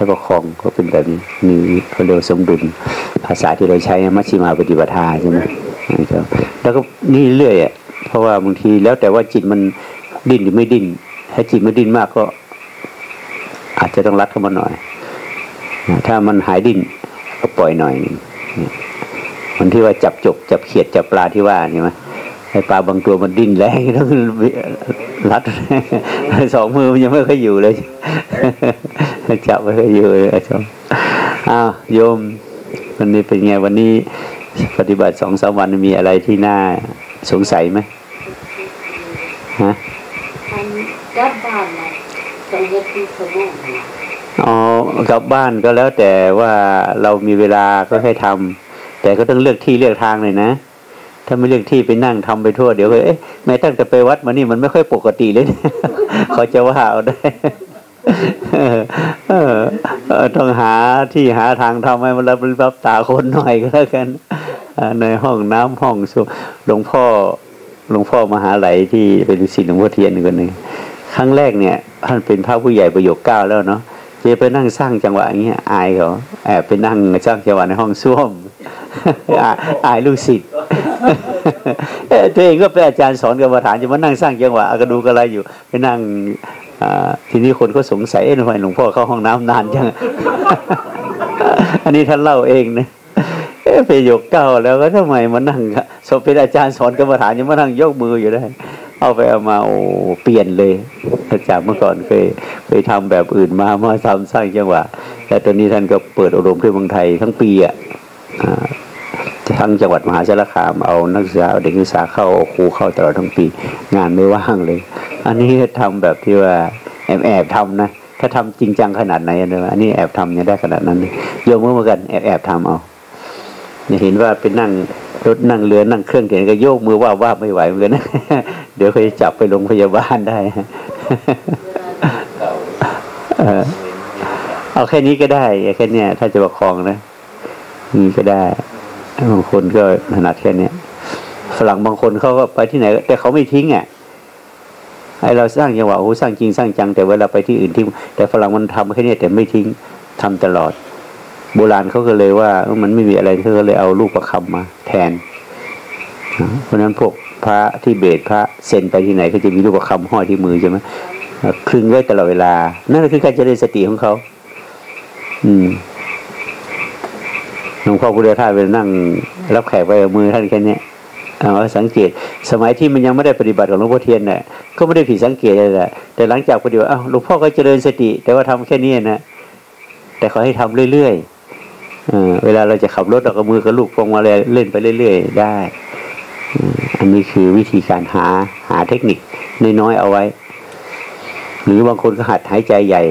ถ้าประคองก็เป็นแบบนี้มีเขาเรียกสมดุลภาษาที่เราใช้มัชฌิมาปฏิปทาใช่ไหมแล้วก็นี่เรื่อยเพราะว่าบางทีแล้วแต่ว่าจิตมันดิ้นหรือไม่ดิ้นถ้าจิตไม่ดิ้นมากก็อาจจะต้องรัดเข้ามาหน่อยถ้ามันหายดิ้นก็ปล่อยหน่อยมันที่ว่าจับจบจับเขียดจับปลาที่ว่าใช่ไหมไอ้ปลาบางตัวมันดิ้นแรงต้องรัดสองมือมันยังไม่เคยอยู่เลยจับไม่เคยอยู่เลยอ้าวโยมวันนี้เป็นไงวันนี้ปฏิบัติ2-3 วันมีอะไรที่น่าสงสัยไหมฮะกลับบ้านมาต้องเฮ็ดที่สมองอ๋อกลับบ้านก็แล้วแต่ว่าเรามีเวลาก็ให้ทำแต่ก็ต้องเลือกที่เลือกทางเลยนะถ้าไม่เลือกที่ไปนั่งทำไปทั่วเดี๋ยวแม้ตั้งแต่ไปวัดมานี่มันไม่ค่อยปกติเลย เขาจะว่าเอาได้ ต้องหาที่หาทางทำให้มันรับตาคนหน่อยก็แล้วกันในห้องน้ำห้องสุหลวงพ่อมหาไหลที่เป็นลูกศิษย์หลวงพ่อเทียนคนหนึ่งครั้งแรกเนี่ยท่านเป็นพระผู้ใหญ่ประโยค9แล้วเนาะจะไปนั่งสร้างจังหวะอย่างเงี้ยอายเขาแอบไปนั่งสร้างจังหวะในห้องส้วม อายลูกศิษย์ ตัวเองก็เป็นอาจารย์สอนกรรมฐานจะมานั่งสร้างจังหวะกระดูกอะไรอยู่ไปนั่งทีนี้คนก็สงสัยทำไมหลวงพ่อเข้าห้องน้ำนานจัง อันนี้ท่านเล่าเองนะประโยค9แล้วก็ทำไมมานั่งสมเป็นอาจารย์สอนกรรมฐานยังมานั่งยกมืออยู่ได้เอาไปเอามาโอ้เปลี่ยนเลยจากเมื่อก่อนเคยทำแบบอื่นมาทำสร้างจังหวะแต่ตอนนี้ท่านก็เปิดอบรมที่เมืองไทยทั้งปีทั้งจังหวัดมหาสารคามเอานักศึกษาเด็กศึกษาเข้าครูเข้าตลอดทั้งปีงานไม่ว่างเลยอันนี้ทำแบบที่ว่าแอบทำนะถ้าทำจริงจังขนาดไหนเนี่ยอันนี้แอบทำยังได้ขนาดนั้นโยมเมื่อกันแอบทำเอาเห็นว่าเป็นนั่งรถนั่งเรือนั่งเครื่องเห็นก็โยกมือว่าไม่ไหวเหมือนกันนะเดี๋ยวเคยจับไปโรงพยาบาลได้เอาแค่นี้ก็ได้แค่นี้ถ้าจะประคองนะนี่ก็ได้บางคนก็ถนัดแค่นี้ฝรั่งบางคนเขาก็ไปที่ไหนแต่เขาไม่ทิ้งให้เราสร้างจังหวะสร้างจริงสร้างจังแต่เวลาไปที่อื่นทิ้งแต่ฝรั่งมันทำแค่นี้แต่ไม่ทิ้งทำตลอดโบราณเขาก็เลยว่ามันไม่มีอะไรเขาก็เลยเอาลูกประคำมาแทนเพราะนั้นพวกพระที่เบสพระเซ็นไปที่ไหนก็จะมีลูกประคำห้อยที่มือใช่ไหมคลึงไว้ตลอดเวลานั่นคือการเจริญสติของเขาหลวงพ่อพุทธทาสไปนั่งรับแขกไปมือท่านแค่นี้สังเกตสมัยที่มันยังไม่ได้ปฏิบัติของหลวงพ่อเทียนเนี่ยก็ไม่ได้ผิดสังเกตเลยแหละแต่หลังจากปฏิบัติหลวงพ่อก็เจริญสติแต่ว่าทำแค่นี้นะแต่เขาให้ทำเรื่อยๆเวลาเราจะขับรถเราก็มือกับลูกพวงมาลัยเล่นไปเรื่อยๆได้อันนี้คือวิธีการหาเทคนิคน้อยๆเอาไว้หรือบางคนก็หัดหายใจใหญ่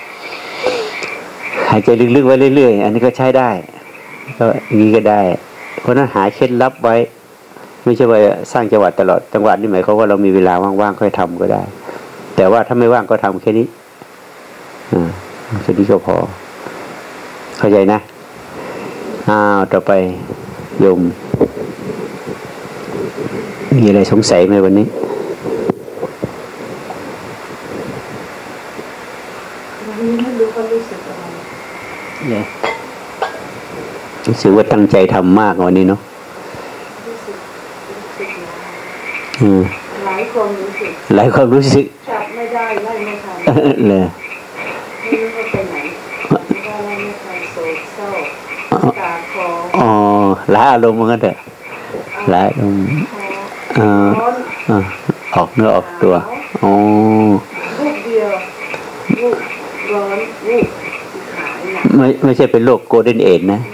หายใจลึกๆไว้เรื่อยๆอันนี้ก็ใช้ได้ก็นี้ก็ได้เพราะนั้นหาเคล็ดลับไว้ไม่ใช่ว่าสร้างจังหวัดตลอดจังหวัดนี่หมายความว่าเรามีเวลาว่างๆค่อยทำก็ได้แต่ว่าถ้าไม่ว่างก็ทำแค่นี้แค่นี้ก็พอเข้าใจนะต่อไปโยมมีอะไรสงสัยไหมวันนี้ไม่รู้ก็รู้สึกอะไรรู้สึกว่าตั้งใจทำมากวันนี้เนาะหลายความรู้สึกจับไม่ได้ไล่ไม่ทันเลยไม่รู้ว่าไปไหนว่าไล่ไม่ทันโศกเศร้าตาคอหลายอารมณ์มันก็เถอะหลายอารมณ์ออกเนื้อออกตัวรูปเดียวรูปร้อนรูปขายไม่ใช่เป็นโรคโกลเด้นเอจนะ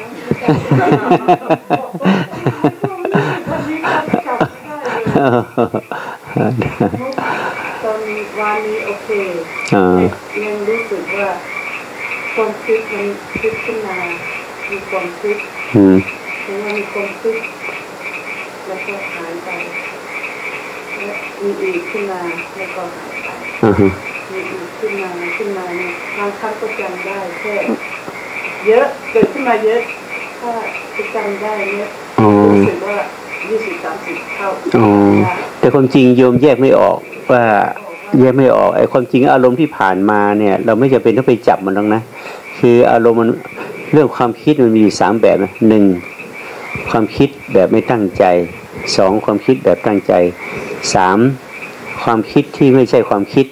ตอนวันนี้โอเคยังรู้สึกว่าความคิดมันคิดขึ้นมามีความคิดแล้วมีความคิดแล้วก็หายไปแล้วมีอีกขึ้นมาแล้วก็หายไปมีอีกขึ้นมาเนี่ยบางครั้งก็จำได้แค่เยอะเกิดขึ้นมาเยอะถ้าจะจำได้เนี่ยรู้สึกว่า20-30 เท่าแต่ความจริงโยมแยกไม่ออกว่าแยกไม่ออกไอ้ความจริงอารมณ์ที่ผ่านมาเนี่ยเราไม่จำเป็นต้องไปจับมันหรอกนะคคืออารมณ์มันเรื่องความคิดมันมีอยู่3แบบนะ1ความคิดแบบไม่ตั้งใจ2ความคิดแบบตั้งใจ3ความคิดที่ไม่ใช่ความคิด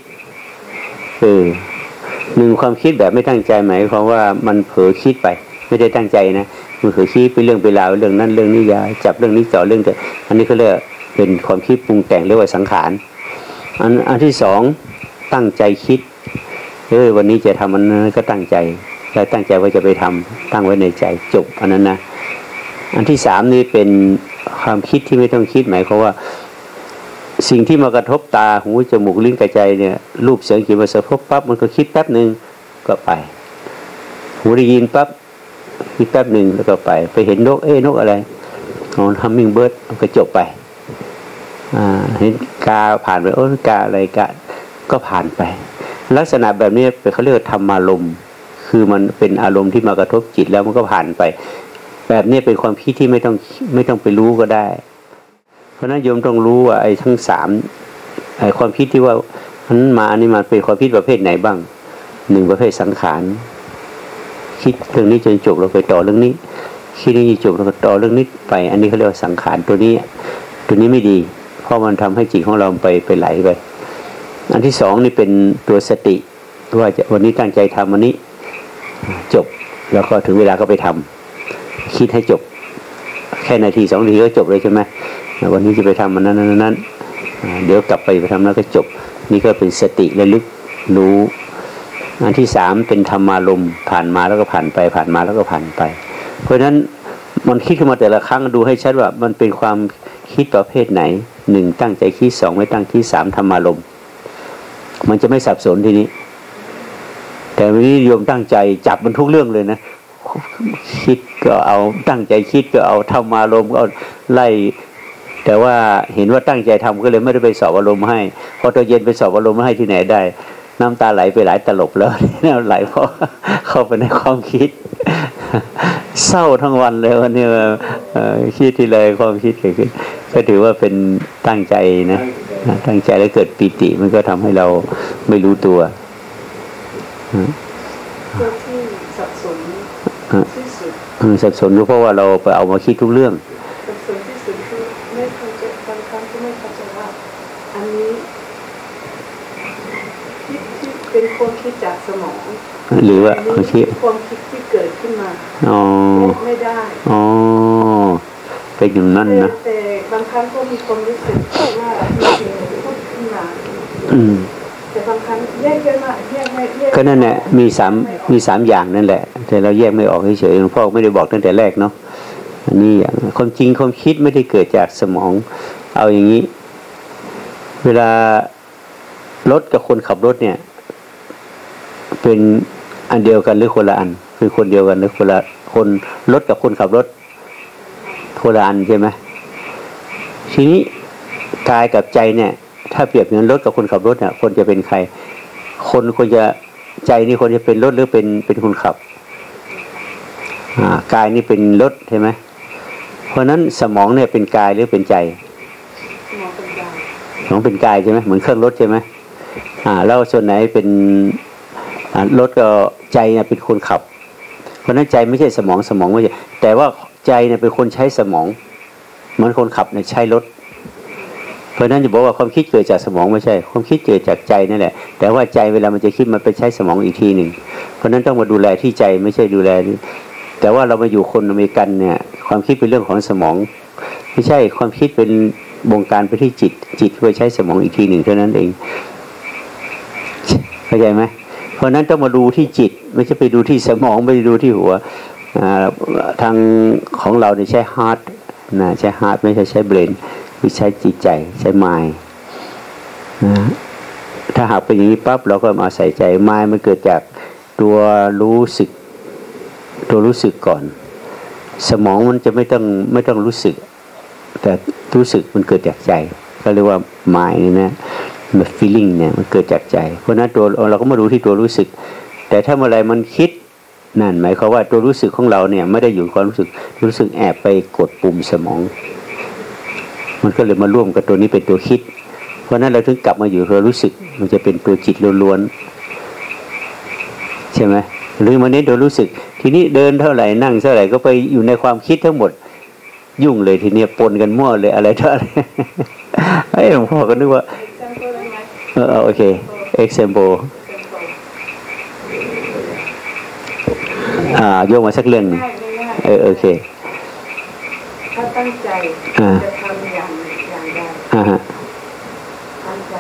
1ความคิดแบบไม่ตั้งใจหมายความว่ามันเผลอคิดไปไม่ได้ตั้งใจนะมันเผลอคิดไปเรื่องไปราวเรื่องนั้นเรื่องนี้อย่าจับเรื่องนี้ต่อเรื่องแต่อันนี้ก็เรียกเป็นความคิดปรุงแต่งเรียกว่าสังขารอันที่2ตั้งใจคิดวันนี้จะทำอันนั้นก็ตั้งใจแล้วตั้งใจว่าจะไปทำตั้งไว้ในใจจบอันนั้นนะอันที่3นี่เป็นความคิดที่ไม่ต้องคิดหมายความว่าสิ่งที่มากระทบตาหูจมูกลิ้นกายใจเนี่ยรูปเสียงกลิ่นรสสัมผัสปั๊บมันก็คิดแป๊บนึงก็ไปหูได้ยินปั๊บคิดแป๊บนึงแล้วก็ไปเห็นนกนกอะไรฮัมมิงเบิร์ดก็จบไปเห็นกาผ่านไปกาอะไรกาก็ผ่านไปลักษณะแบบนี้เขาเรียกธรรมารมณ์คือมันเป็นอารมณ์ที่มากระทบจิตแล้วมันก็ผ่านไปแบบนี้เป็นความคิดที่ไม่ต้องไปรู้ก็ได้เพราะนั้นโยมต้องรู้ว่าไอ้ทั้ง3ไอ้ความคิดที่ว่ามันมาอันนี้มันเป็นความคิดประเภทไหนบ้าง1ประเภทสังขารคิดเรื่องนี้จนจบแล้วไปต่อเรื่องนี้คิดนี้จบแล้วก็ต่อเรื่องนี้ไปอันนี้เขาเรียกว่าสังขารตัวนี้ไม่ดีเพราะมันทำให้จิตของเราไปไหลไปอันที่2นี่เป็นตัวสติว่าวันนี้ตั้งใจทำวันนี้จบแล้วก็ถึงเวลาก็ไปทำคิดให้จบแค่นาที2นาทีก็จบเลยใช่ไหมวันนี้จะไปทำมันนั้นเดี๋ยวกลับไปทำแล้วก็จบนี่ก็เป็นสติระลึกรู้อันที่3เป็นธรรมารมณ์ผ่านมาแล้วก็ผ่านไปผ่านมาแล้วก็ผ่านไปเพราะฉะนั้นมันคิดขึ้นมาแต่ละครั้งดูให้ชัดว่ามันเป็นความคิดประเภทไหน1ตั้งใจคิด2ไม่ตั้งคิด3ธรรมารมณ์มันจะไม่สับสนทีนี้แต่วันนี้โยมตั้งใจจับมันทุกเรื่องเลยนะคิดก็เอาตั้งใจคิดก็เอาธรรมารมณ์ก็เอาไล่แต่ว่าเห็นว่าตั้งใจทำก็เลยไม่ได้ไปสอบอารมณ์ให้พอตอนเย็นไปสอบอารมณ์ให้ที่ไหนได้น้ำตาไหลไปหลายตลบแล้วเนี่ยไหลเพราะเข้าไปในความคิดเศร้าทั้งวันเลยวันนี้คิดทีไรความคิดเกิดขึ้นก็ถือว่าเป็นตั้งใจนะตั้งใจแล้วเกิดปิติมันก็ทำให้เราไม่รู้ตัวที่สับสนที่สุดสับสนเพราะว่าเราไปเอามาคิดทุกเรื่องสับสนที่สุดคือไม่เข้าใจบางครั้งก็ไม่เข้าใจว่าอันนี้ที่เป็นความคิดจากสมองหรือว่าความคิดที่เกิดขึ้นมาไม่ได้เป็นอย่างนั้นนะแต่บางครั้งก็มีความรู้สึกว่ามีสิ่งพูดขึ้นมาแต่บางครั้งแยกกันมาแยกไม่ก็นั่นแหละมี3อย่างนั่นแหละแต่เราแยกไม่ออกเฉยๆหลวงพ่อไม่ได้บอกตั้งแต่แรกเนาะอันนี้อย่างความจริงความคิดไม่ได้เกิดจากสมองเอาอย่างนี้เวลารถกับคนขับรถเนี่ยเป็นอันเดียวกันหรือคนละอันคือคนเดียวกันหรือคนละคนรถกับคนขับรถคนละอันใช่ไหมทีนี้กายกับใจเนี่ยถ้าเปรียบเหมือนรถกับคนขับรถเนี่ยคนจะเป็นใครคนควรจะใจนี่คนจะเป็นรถหรือเป็นคนขับกายนี่เป็นรถใช่ไหมเพราะนั้นสมองเนี่ยเป็นกายหรือเป็นใจสมองเป็นกายใช่ไหมเหมือนเครื่องรถใช่ไหมแล้วส่วนไหนเป็นรถก็ใจเนี่ยเป็นคนขับเพราะนั้นใจไม่ใช่สมองไม่ใช่แต่ว่าใจเนี่ยเป็นคนใช้สมองเหมือนคนขับเนี่ยใช้รถเพราะนั้นจะบอกว่าความคิดเกิดจากสมองไม่ใช่ความคิดเกิดจากใจนั่นแหละแต่ว่าใจเวลามันจะคิดมันไปใช้สมองอีกทีหนึ่งเพราะนั้นต้องมาดูแลที่ใจไม่ใช่ดูแลแต่ว่าเรามาอยู่คนอเมริกันเนี่ยความคิดเป็นเรื่องของสมองไม่ใช่ความคิดเป็นบงการไปที่จิตไปใช้สมองอีกทีหนึ่งเท่านั้นเองเข้าใจไหมเพราะนั้นต้องมาดูที่จิตไม่ใช่ไปดูที่สมองไม่ได้ดูที่หัวทางของเราเนี่ยใช้ฮาร์ทนะใช้ฮาร์ทไม่ใช่ใช้เบรนคือใช้จิตใจใช้มายถ้าหากเป็นอย่างนี้ปั๊บเราก็มาใส่ใจมายมันเกิดจากตัวรู้สึกก่อนสมองมันจะไม่ต้องรู้สึกแต่รู้สึกมันเกิดจากใจก็เรียกว่ามายนี่นะแบบ feeling เนี่ยมันเกิดจากใจเพราะนั้นตัวเราก็มาดูที่ตัวรู้สึกแต่ถ้าเมื่อไรมันคิดนั่นหมายความว่าตัวรู้สึกของเราเนี่ยไม่ได้อยู่ความรู้สึกแอบไปกดปุ่มสมองมันก็เลยมาร่วมกับตัวนี้เป็นตัวคิดเพราะนั้นเราถึงกลับมาอยู่ตัวรู้สึกมันจะเป็นตัวจิตล้วนๆใช่ไหมหรือมาเน้นตัวรู้สึกทีนี้เดินเท่าไหร่นั่งเท่าไหร่ก็ไปอยู่ในความคิดทั้งหมดยุ่งเลยทีนี้ปนกันมั่วเลยอะไรเท่าไหร่ไอ้หลวงพ่อก็นึกว่าโอเค example โยกมาสักเรื่องโอเคถ้าตั้งใจจะทำอย่างใดตั้งใจ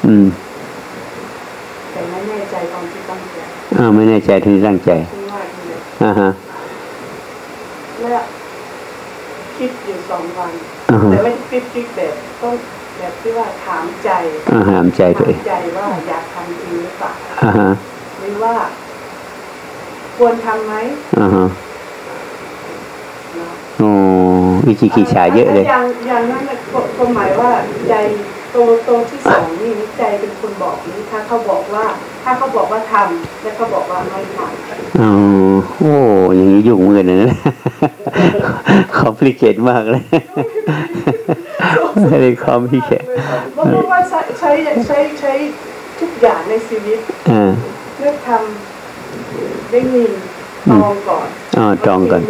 แต่ไม่แน่ใจตอนที่ตั้งใจไม่แน่ใจที่ตั้งใจและคิดอยู่2 วันแต่ไม่คิดแบบต้องแบบที่ว่าถามใจตัวเองว่าอยากทำจริงหรือเปล่าหรือว่าควรทำไหมวิจิกิจฉาเยอะเลยอย่างนั้นก็หมายว่าใจตัวที่2นี่ใจเป็นคนบอกนี้ถ้าเขาบอกว่าทำแล้วเขาบอกว่าไม่ทำโอ้อย่างนี้ยุ่งเหมือนกันนะคอมพลีเคทมากเลยไม่ได้คอมพลีเคทเพราะว่าใช้ทุกอย่างในชีวิตเลือกทำได้ยินตองก่อนตรองก่อน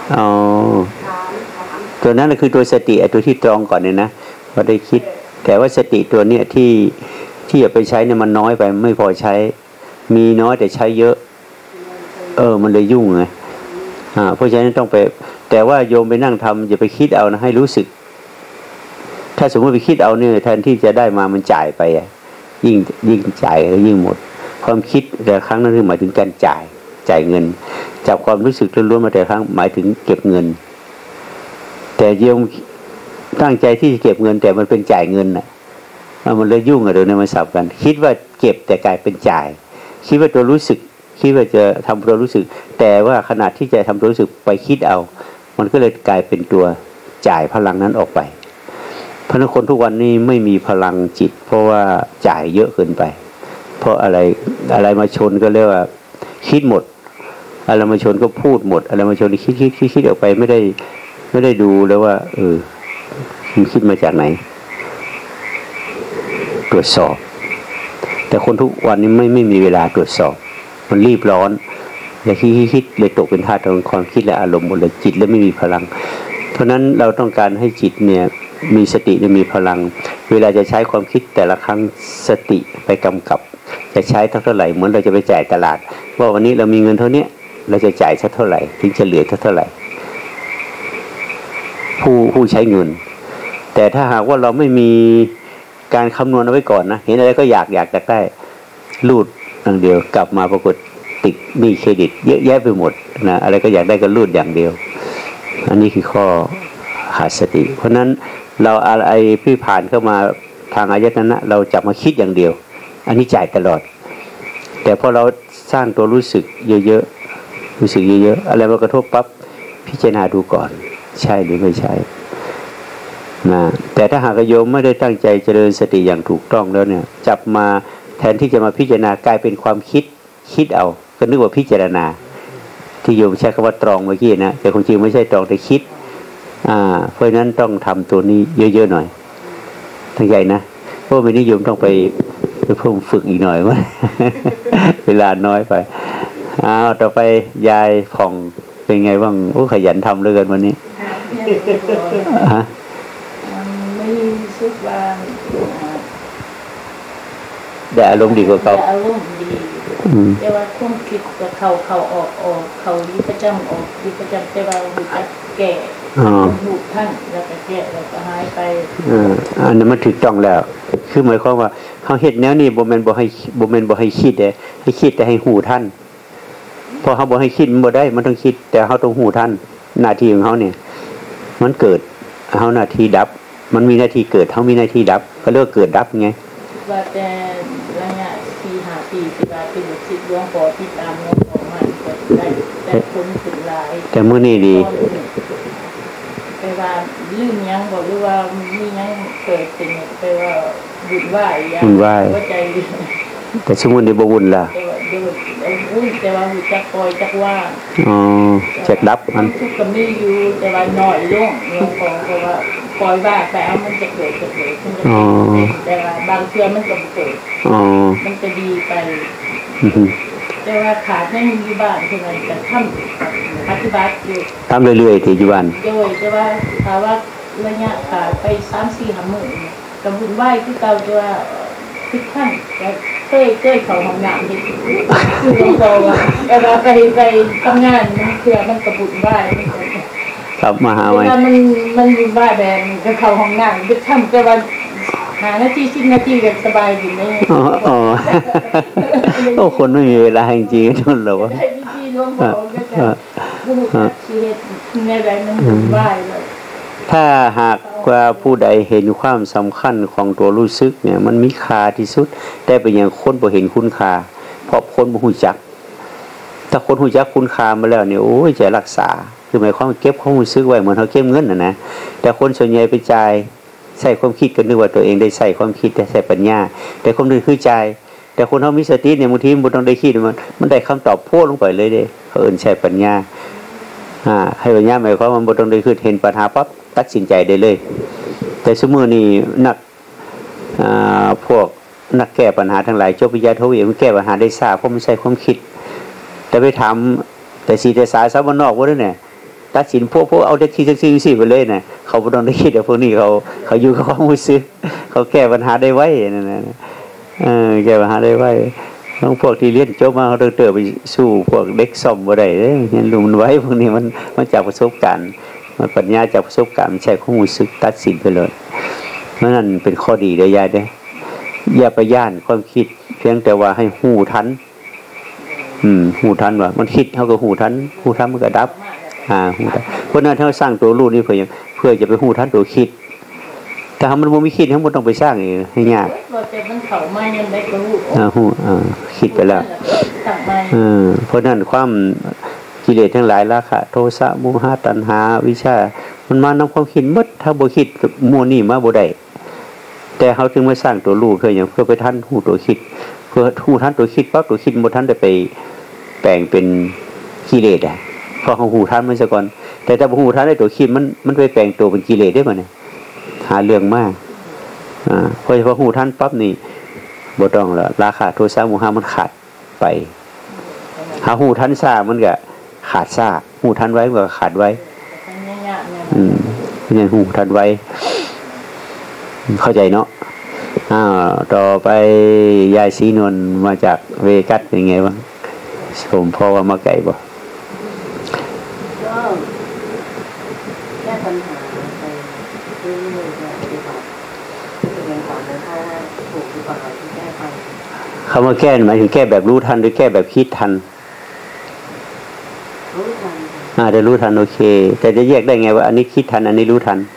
ตัวนั้นคือตัวสติตัวที่ตรองก่อนเนี่ยนะพอได้คิดแต่ว่าสติตัวเนี้ยที่จะไปใช้เนี่ยมันน้อยไปไม่พอใช้มีน้อยแต่ใช้เยอะมันเลยยุ่งไงเพราะฉะนั้นต้องไปแต่ว่าโยมไปนั่งทำอย่าไปคิดเอานะให้รู้สึกถ้าสมมติไปคิดเอาเนี่ยแทนที่จะได้มามันจ่ายไปยิ่งจ่ายก็ยิ่งหมดความคิดแต่ครั้งนั้นคือหมายถึงการจ่ายเงินจับความรู้สึกล้วนๆมาแต่ครั้งหมายถึงเก็บเงินแต่โยมตั้งใจที่จะเก็บเงินแต่มันเป็นจ่ายเงินน่ะมันเลยยุ่งอะไรเนี่ยมันสับกันคิดว่าเก็บแต่กลายเป็นจ่ายคิดว่าตัวรู้สึกคิดว่าจะทำตัวรู้สึกแต่ว่าขณะที่จะทำตัวรู้สึกไปคิดเอามันก็เลยกลายเป็นตัวจ่ายพลังนั้นออกไปเพราะนั้นคนทุกวันนี้ไม่มีพลังจิตเพราะว่าจ่ายเยอะเกินไปเพราะอะไรมาชนก็เรียกว่าคิดหมดอะไรมาชนก็พูดหมดอะไรมาชนคิดออกไปไม่ได้ดูแล้วว่ามันคิดมาจากไหนตรวจสอบแต่คนทุกวันนี้ไม่มีเวลาตรวจสอบมันรีบร้อนเลยคิดเลยตกเป็นทาสของความคิดและอารมณ์หมดเลยจิตแล้วไม่มีพลังเพราะนั้นเราต้องการให้จิตเนี่ยมีสติและมีพลังเวลาจะใช้ความคิดแต่ละครั้งสติไปกำกับจะใช้เท่าไหร่เหมือนเราจะไปจ่ายตลาดว่าวันนี้เรามีเงินเท่านี้เราจะจ่ายสักเท่าไหร่ถึงจะเหลือเท่าไหร่ผู้ใช้เงินแต่ถ้าหากว่าเราไม่มีการคำนวณเอาไว้ก่อนนะเห็นอะไรก็อยากได้รูดอย่างเดียวกลับมาปรากฏติดหนี้เครดิตเยอะแยะไปหมดนะอะไรก็อยากได้ก็รูดอย่างเดียวอันนี้คือข้อขาดสติเพราะนั้นเราอะไรที่ผ่านเข้ามาทางอายตนะเราจับมาคิดอย่างเดียวอันนี้จ่ายตลอดแต่พอเราสร้างตัวรู้สึกเยอะๆรู้สึกเยอะๆอะไรมากระทบปั๊บพิจารณาดูก่อนใช่หรือไม่ใช่นะแต่ถ้าหากโยมไม่ได้ตั้งใจเจริญสติอย่างถูกต้องแล้วเนี่ยจับมาแทนที่จะมาพิจารณากลายเป็นความคิดเอาก็นึกว่าพิจารณาที่โยมใช้คำว่าตรองเมื่อกี้นะแต่ความจริงไม่ใช่ตรองแต่คิดเพราะนั้นต้องทำตัวนี้เยอะๆหน่อยทั้งใหญ่นะเพราะวันนี้โยมต้องไปเพิ่มฝึกอีกหน่อยว่า เวลาน้อยไปต่อไปยายผ่องเป็นไงบ้างขยันทำเลยกันวันนี้ไม่รู้สึกว่าแต่อารมณ์ดีกว่าเขาอารมณ์ดีแต่ว่าความคิดกับเขาออกเขาดีประจำออกดีประจำแต่ว่าหูจะแก่หูท่านแล้วก็แก่แล้วก็หายไปอันนั้นมันถูกต้องแล้วคือหมายความว่าเขาเฮ็ดแนวนี้บ่แม่นบ่ให้คิดให้คิดแต่ให้หูท่านพอเขาบ่ให้คิดมันบ่ได้มันต้องคิดแต่เขาต้องหูท่านหน้าที่ของเขาเนี่ยมันเกิดเขาหน้าที่ดับมันมีหน้าที่เกิดเขามีหน้าที่ดับก็เรียกเกิดดับไงว่าแต่ระยะ4-5 ปีที่ว่าเป็นลูกศิษย์หลวงพ่อที่ตามหลวงพ่อมาก็ได้แต่คนถึงหลายแต่มื้อนี้ดีไปว่าลืมยังบอกหรือว่ามียังเกิดเป็นไปว่าบุญไหว้ยังว่าใจแต่ชั่วโมงนี้บ่วุ่นล่ะแต่ว่าหูจักปล่อยจักว่าจักดับมันทุกข์ก็มีอยู่แต่ว่าน้อยลงหลวงพ่อเพราะว่าปล่อยว่าไปเอามันจะเกิดแต่ว่าบางเทื่อมันก็เกิดมันจะดีไปแต่ว่าขาดยังอยู่บ้านคือมันจะทำปฏิบัติอยู่ทำเรื่อยๆที่อยู่บ้านโดยแต่ว่าถ้าว่าระยะขาดไป3-4 มื้อกับบุญไหว้คือเก่าตัวทุกท่านจะเคยเขาห้องน้ำที่คือหลวงพ่อว่าเวลาไปทำงานมันเพื่อมันกระบุญไหว้ครับมาหาไว้มันบุญไหว้แบบจะเข้าห้องน้ำจะทำแต่ว่า5 นาที10 นาทีก็สบายอยู่นี่อ๋อโอ้คนไม่มีเวลาจริงๆนั่นเหรอวะถ้าหากว่าผู้ใดเห็นความสำคัญของตัวรู้สึกเนี่ยมันมีค่าที่สุดแต่เป็นอย่างคนบ่เห็นคุณค่าเพราะคนบ่รู้จักถ้าคนรู้จักคุณค่ามาแล้วเนี่ยโอ้ยจะรักษาคือหมายความว่าเก็บความรู้สึกไว้เหมือนเขาเก็บเงินนะแต่คนส่วนใหญ่ไปจ่ายใส่ความคิดกันนึกว่าตัวเองได้ใส่ความคิดได้ใส่ปัญญาแต่คนอื่นคือใจแต่คนเขามีสติเนี่ยบางทีมันต้องได้คิดมันได้คำตอบพูดลงไปเลยเด้เขาใช้ปัญญาให้ปัญญาหมายความว่ามันต้องได้คือเห็นปัญหาปั๊บตัดสินใจได้เลยแต่สมมตินี่นักพวกนักแก้ปัญหาทั้งหลายจบปริญญาโทเองแก้ปัญหาได้ทราบเพราะไม่ใช่ความคิดแต่ไปถามแต่สีแต่สายสาวนอกว่าด้วยเนี่ยตัดสินพวกเอาได้คิดซื่อๆไปเลยนะเขาไม่ต้องได้คิดแต่พวกนี้เขาอยู่กับความรู้สึกเขาแก้ปัญหาได้ไว้นั่นนะแก้ปัญหาได้ไว้ทั้งพวกที่เรียนจบมาเขาเติบไปสู้พวกเด็กซ่อมบ่ได้เห็นลุมไว้พวกนี้มันจากประสบการณ์มันปัญญาจากประสบการณ์ใช้ความรู้สึกตัดสินไปเลยเพราะนั้นเป็นข้อดีได้ยายได้อย่าไปย่านความคิดเพียงแต่ว่าให้หูทันหูทันว่ามันคิดเท่ากับหูทันมันก็ดับหูทันเพราะนั้นถ้าสร้างตัวรู้นี่เพื่อจะไปหูทันตัวคิดแต่ถ้ามันไม่คิดทั้งหมดต้องไปสร้างเองให้ยากคิดไปแล้วเพราะนั้นความกิเลสทั้งหลายราคะโทสะโมหะตัณหาวิชามันมานำความคิดหมดถ้าบ่คิดมัวนี่มาบ่ได้แต่เขาถึงมาสร้างตัวรู้เพื่อไปทันหูตัวคิดเพื่อหูทันตัวคิดปั๊บตัวคิดบ่ทันได้ไปแปลงเป็นกิเลสพอเขาหูทันมันซะก่อนแต่ถ้าบ่หูทันได้ตัวคิดมันไปแปลงตัวเป็นกิเลสได้บ่เนี่ยหาเรื่องมากพอหูทันปั๊บนี่บ่ต้องละราคะโทสะโมหะมันขาดไปหาหูทันซ่ามันก็ขาดซ่าหูทันไว้มันก็ขาดไว้เนี่ยหูทันไว้เข้าใจเนาะต่อไปยายศรีนวลมาจากเวกัสเป็นไงบ้างผมพ่อว่ามาไก่บ่ก็แก้ปัญหาไปเรื่อยๆดีกว่าเรียนต่อเลยเพราะว่าถูกหรือเปล่าที่แก้ไปคำว่าแก้หมายถึงแก้แบบรู้ทันหรือแก้แบบคิดทันรู้ทันจะรู้ทันโอเคแต่จะแยกได้ไงว่าอันนี้คิดทันอันนี้รู้ทัน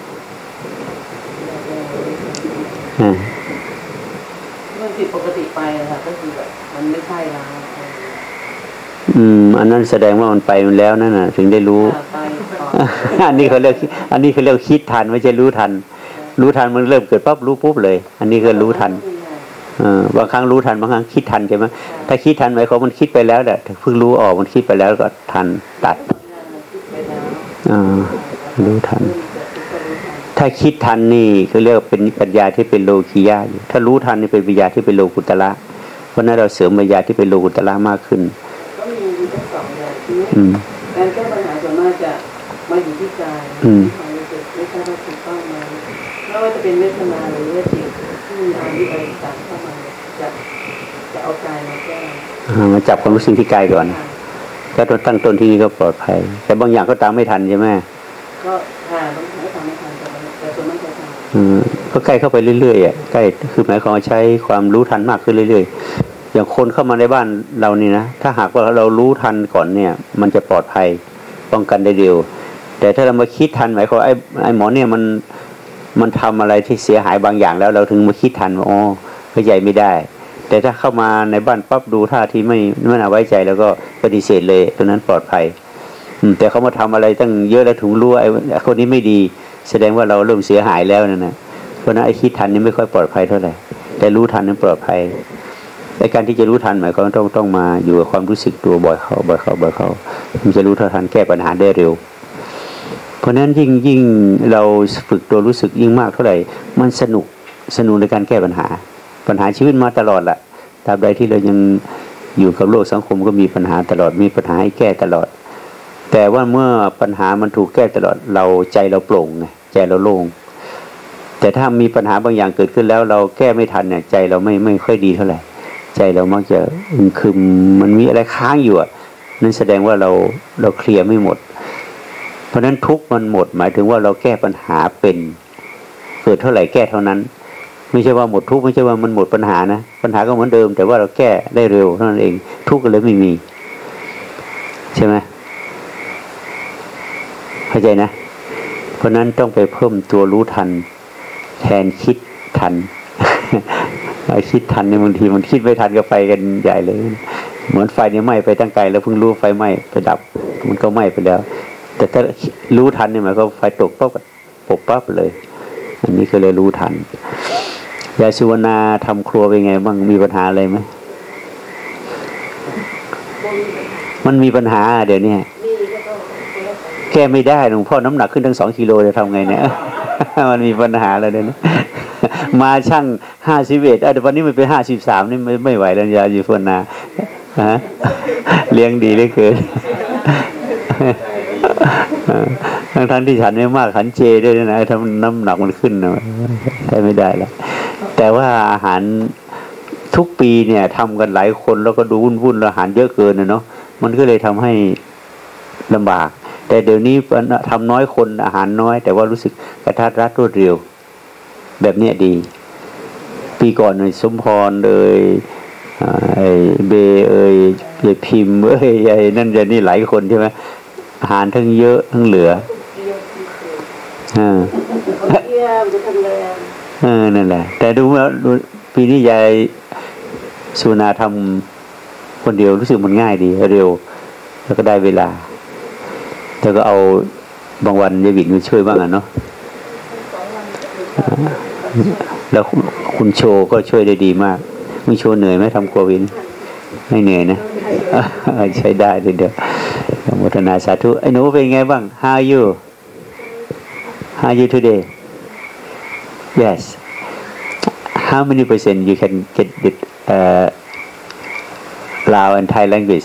มันผิดปกติไปค่ะก็คือแบบมันไม่ใช่แล้วอันนั้นแสดงว่ามันไปมันแล้วนั่นน่ะถึงได้รู้อันนี้เขาเรียกคิดทันไม่ใช่รู้ทันมันเริ่มเกิดปั๊บรู้ปุ๊บเลยอันนี้คือรู้ทันบางครั้งรู้ทันบางครั้งคิดทันใช่ไหมถ้าคิดทันหมายความมันคิดไปแล้วแหละเพิ่งรู้ออกมันคิดไปแล้วก็ทันตัดรู้ทันถ้าคิดทันนี่เขาเรียกเป็นปัญญาที่เป็นโลกียะอยู่ถ้ารู้ทันนี่เป็นปัญญาที่เป็นโลกุตระเพราะนั้นเราเสริมปัญญาที่เป็นโลกุตระมากขึ้นก็มีทั้งสองอย่างการแก้ปัญหาส่วนมากจะมาอยู่ที่ใจความรู้สึกไม่ใช่ว่าถูกต้องไหมไม่ว่าจะเป็นเวทนาหรือว่าจิตที่มีอารมณ์อะไรต่างเข้ามาจะเอากายมาแก้มาจับความรู้สึกที่กายก่อนก็ต้องตั้งต้นที่นี่ก็ปลอดภัยแต่บางอย่างก็ตามไม่ทันใช่ไหมก็บางอย่างก็ตามไม่ทันแต่ส่วนมากจะทันก็ใกล้เข้าไปเรื่อยๆใกล้คือหมายความว่าใช้ความรู้ทันมากขึ้นเรื่อยๆอย่างคนเข้ามาในบ้านเรานี่นะถ้าหากว่าเรารู้ทันก่อนเนี่ยมันจะปลอดภัยป้องกันได้เร็วแต่ถ้าเรามาคิดทันหมายความไอ้หมอเนี่ยมันทำอะไรที่เสียหายบางอย่างแล้วเราถึงมาคิดทันว่าเข้าใจไม่ได้แต่ถ้าเข้ามาในบ้านปั๊บดูท่าที่ไม่น่าไว้ใจแล้วก็ปฏิเสธเลยตรงนั้นปลอดภัยแต่เขามาทำอะไรตั้งเยอะแล้วถึงรู้ไอ้คนนี้ไม่ดีแสดงว่าเราเริ่มเสียหายแล้วนะเพราะนั้นไอ้คิดทันนี่ไม่ค่อยปลอดภัยเท่าไหร่แต่รู้ทันนั้นปลอดภัยในการที่จะรู้ทันหมายความต้องมาอยู่กับความรู้สึกตัวบ่อยเข้ามันจะรู้ทันแก้ปัญหาได้เร็วเพราะนั้นยิ่งเราฝึกตัวรู้สึกยิ่งมากเท่าไหร่มันสนุกในการแก้ปัญหาชีวิตมาตลอดแหละตราบใดที่เรายังอยู่กับโลกสังคมก็มีปัญหาตลอดมีปัญหาให้แก้ตลอดแต่ว่าเมื่อปัญหามันถูกแก้ตลอดเราใจเราโปร่งไงใจเราโล่งแต่ถ้ามีปัญหาบางอย่างเกิดขึ้นแล้วเราแก้ไม่ทันเนี่ยใจเราไม่ค่อยดีเท่าไหร่ใจเรามักจะคึมมันมีอะไรค้างอยู่นั่นแสดงว่าเราเคลียร์ไม่หมดเพราะนั้นทุกมันหมดหมายถึงว่าเราแก้ปัญหาเป็นเกิดเท่าไหร่แก้เท่านั้นไม่ใช่ว่าหมดทุกไม่ใช่ว่ามันหมดปัญหานะปัญหาก็เหมือนเดิมแต่ว่าเราแก้ได้เร็วเท่านั้นเองทุกก็เลยไม่มีใช่ไหมเข้าใจนะเพราะนั้นต้องไปเพิ่มตัวรู้ทันแทนคิดทัน คิดทันในบางทีมันคิดไม่ทันก็ไปกันใหญ่เลยเหมือนไฟเนี่ยไหม้ไปตั้งไกลแล้วเพิ่งรู้ไฟไหม้ไปดับมันก็ไหม้ไปแล้วแต่ถ้ารู้ทันเนี่ยหมายก็ไฟตกปั๊บเลยอันนี้ก็เลยรู้ทันยายสุวรรณาทำครัวเป็นไงบ้างมีปัญหาอะไรไหมมันมีปัญหาเดี๋ยวนี้แก้ไม่ได้หลวงพ่อน้ำหนักขึ้นทั้ง2 กิโลจะทำไงเนี่ย มันมีปัญหาแล้วเดี๋ยวนี้ มาช่าง51แต่วันนี้มันเป็น53นี่ไม่ไหวแล้วยายสุวรรณาฮะเลี้ยงดีเหลือเกิน ทั้งที่ฉันไม่มากฉันเจด้วยนะถ้าน้ำหนักมันขึ้นนะใช้ไม่ได้แล้วแต่ว่าอาหารทุกปีเนี่ยทำกันหลายคนแล้วก็ดูวุ่นอาหารเยอะเกินนะเนาะมันก็เลยทำให้ลำบากแต่เดี๋ยวนี้ทำน้อยคนอาหารน้อยแต่ว่ารู้สึกกระทัดรัดรวดเร็วแบบเนี้ยดีปีก่อนสมพรเลยไอ้เบยายพิมพ์ไอ้นั่นจะนี่หลายคนใช่ไหมอาหารทั้งเยอะทั้งเหลือนั่นแหละแต่ดูว่าปีนี้ยายสุนาทำคนเดียวรู้สึกมันง่ายดีเร็วแล้วก็ได้เวลาแล้วก็เอาบางวันยายบิดมาช่วยบ้างเนาะแล้วคุณโชก็ช่วยได้ดีมากมึงโชเหนื่อยไหมทำครัววินไม่เหนื่อยนะใช้ได้เดี๋ยวโมทนาสาธุไอ้หนูเป็นไงบ้าง How are you today Yes How many percent you can get the Lao and Thai language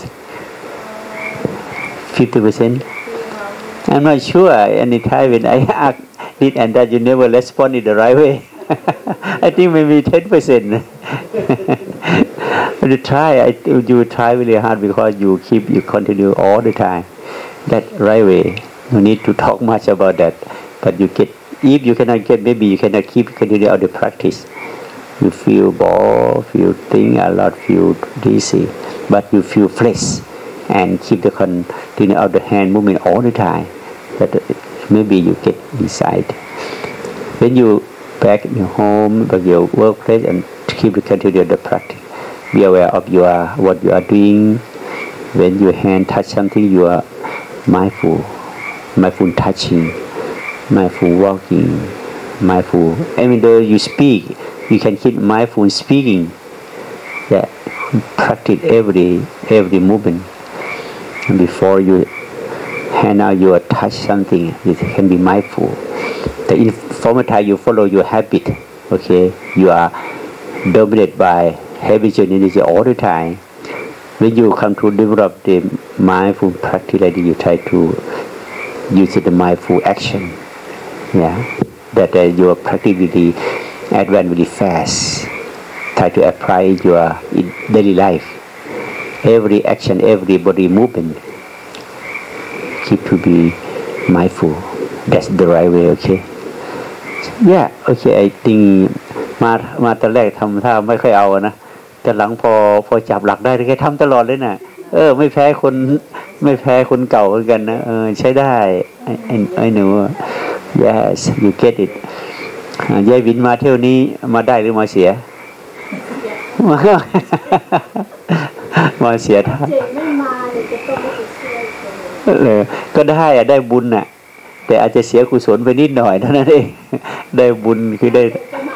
50% I'm not sure any time when I ask it and that you never respond in the right way I think maybe 10% But you try really hard because you continue all the time that right way no need to talk much about that but you get if you cannot get maybe you cannot continue all the practice you feel bored feel think a lot feel dizzy but you feel fresh and keep the continue of the hand movement all the time that maybe you get inside when you back in your home back your workplace and keep the continue the practice be aware of what you are doing when your hand touch something you are mindful touching mindful walking mindful even though you speak you can keep mindful speaking that practice every movement and before you hand out your touch something you can be mindful the information you follow your habit okay you are dominated by habitual energy all the time when you come to develop the mindful practice like you try to use the mindful action that your practice really advance really fast try to apply your daily life every action every body movement keep to be mindful that's the right way okay okay I think มาตอนแรกทำถ้าไม่ค่อยเอานะแต่หลังพอจับหลักได้แกทำตลอดเลยนะไม่แพ้คนเก่าเหมือนกันนะใช้ได้ไอ้หนู yes you get it ยายวินมาเที่ยวนี้มาได้หรือมาเสีย มาเสียท่าไม่มาจะต้องไม่เสียก็ได้บุญน่ะแต่อาจจะเสียกุศลไปนิดหน่อยเท่านั้นเองได้บุญคือได้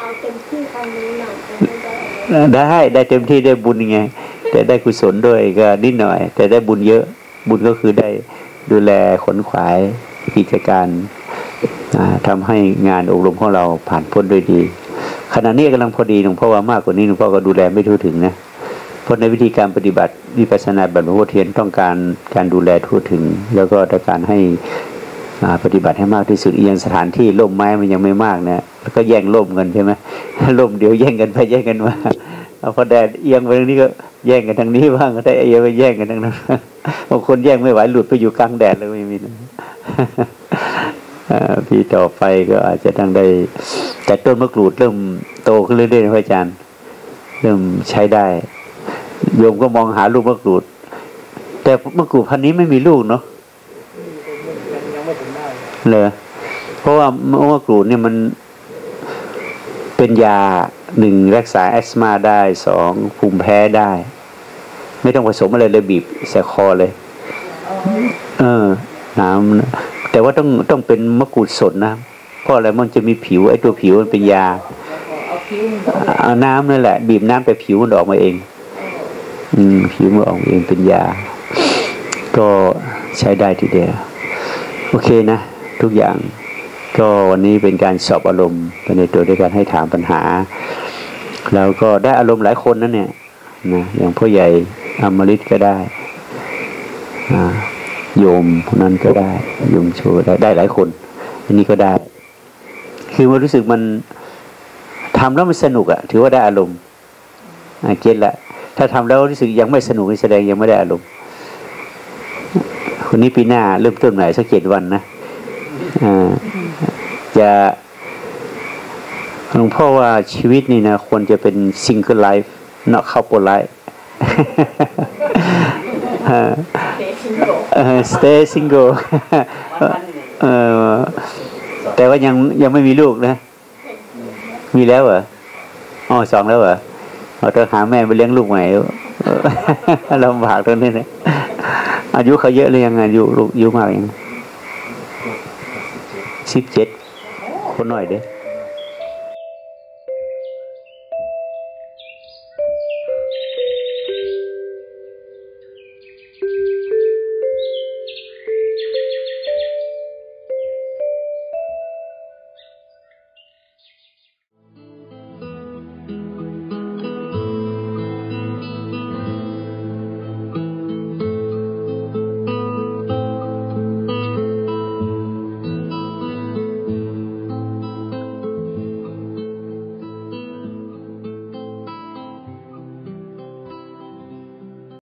เต็มที่ได้บุญไงแต่ได้กุศลด้วยก็นิดหน่อยแต่ได้บุญเยอะบุญก็คือได้ดูแลขนขวายกิจการทำให้งานอบรมของเราผ่านพ้นด้วยดีขณะนี้กำลังพอดีหลวงพ่อว่ามากกว่านี้หลวงพ่อก็ดูแลไม่ทั่วถึงนะเพราะในวิธีการปฏิบัติวิปัสสนาแบบหลวงพ่อเทียนต้องการดูแลทั่วถึงแล้วก็ต้องการให้ปฏิบัติให้มากที่สุดอย่างสถานที่ร่มไม้มันยังไม่มากนะแล้วก็แย่งร่มกันใช่ไหมร่มเดี๋ยวแย่งกันไปแย่งกันมาพอแดดเอียงไปทางนี้ก็แย่งกันทางนี้บ้างก็ได้เอียงไปแย่งกันทางนั้นบางคนแย่งไม่ไหวหลุดไปอยู่กลางแดดเลยไม่มีนะพี่ต่อไปก็อาจจะต้องได้แต่ต้นมะกรูดเริ่มโตขึ้นเรื่อยๆพระอาจารย์เริ่มใช้ได้โยมก็มองหาลูกมะกรูดแต่มะกรูดพันธุ์นี้ไม่มีลูกเนาะยังไม่ถึงได้เลยเพราะว่ามะกรูดเนี่ยมันเป็นยาหนึ่งรักษาแอสมาได้สองภูมิแพ้ได้ไม่ต้องผสมอะไรเลยบีบใส่คอเลยน้ำแต่ว่าต้องเป็นมะกรูดสดนะเพราะอะไรมันจะมีผิวไอ้ตัวผิวมันเป็นยาเอาน้ำนั่นแหละบีบน้ำไปผิวมันออกมาเองผิวมันออกเองเป็นยาก็ใช้ได้ทีเดียวโอเคนะทุกอย่างก็วันนี้เป็นการสอบอารมณ์ไปในตัวด้วยการให้ถามปัญหาแล้วก็ได้อารมณ์หลายคนนั่นเนี่ยนะอย่างพ่อใหญ่อมฤตก็ได้โยมนั้นก็ได้โยมโชได้หลายคนอันนี้ก็ได้คือมันรู้สึกมันทำแล้วมันสนุกอ่ะถือว่าได้อารมณ์เก็ตละถ้าทำแล้วรู้สึกยังไม่สนุกแสดงยังไม่ได้อารมณ์คนนี้ปีหน้าเริ่มต้นใหม่สัก7 วันนะจะหลวงพ่อว่าชีวิตนี่นะควรจะเป็น single life not couple life stay single แต่ว่ายังไม่มีลูกนะมีแล้วเหรอ2แล้วเหรอต้องหาแม่ไปเลี้ยงลูกใหม่ลำบากตรงนี้นะอายุเขาเยอะเลยยังอายุมากยัง17คนหน่อยเด้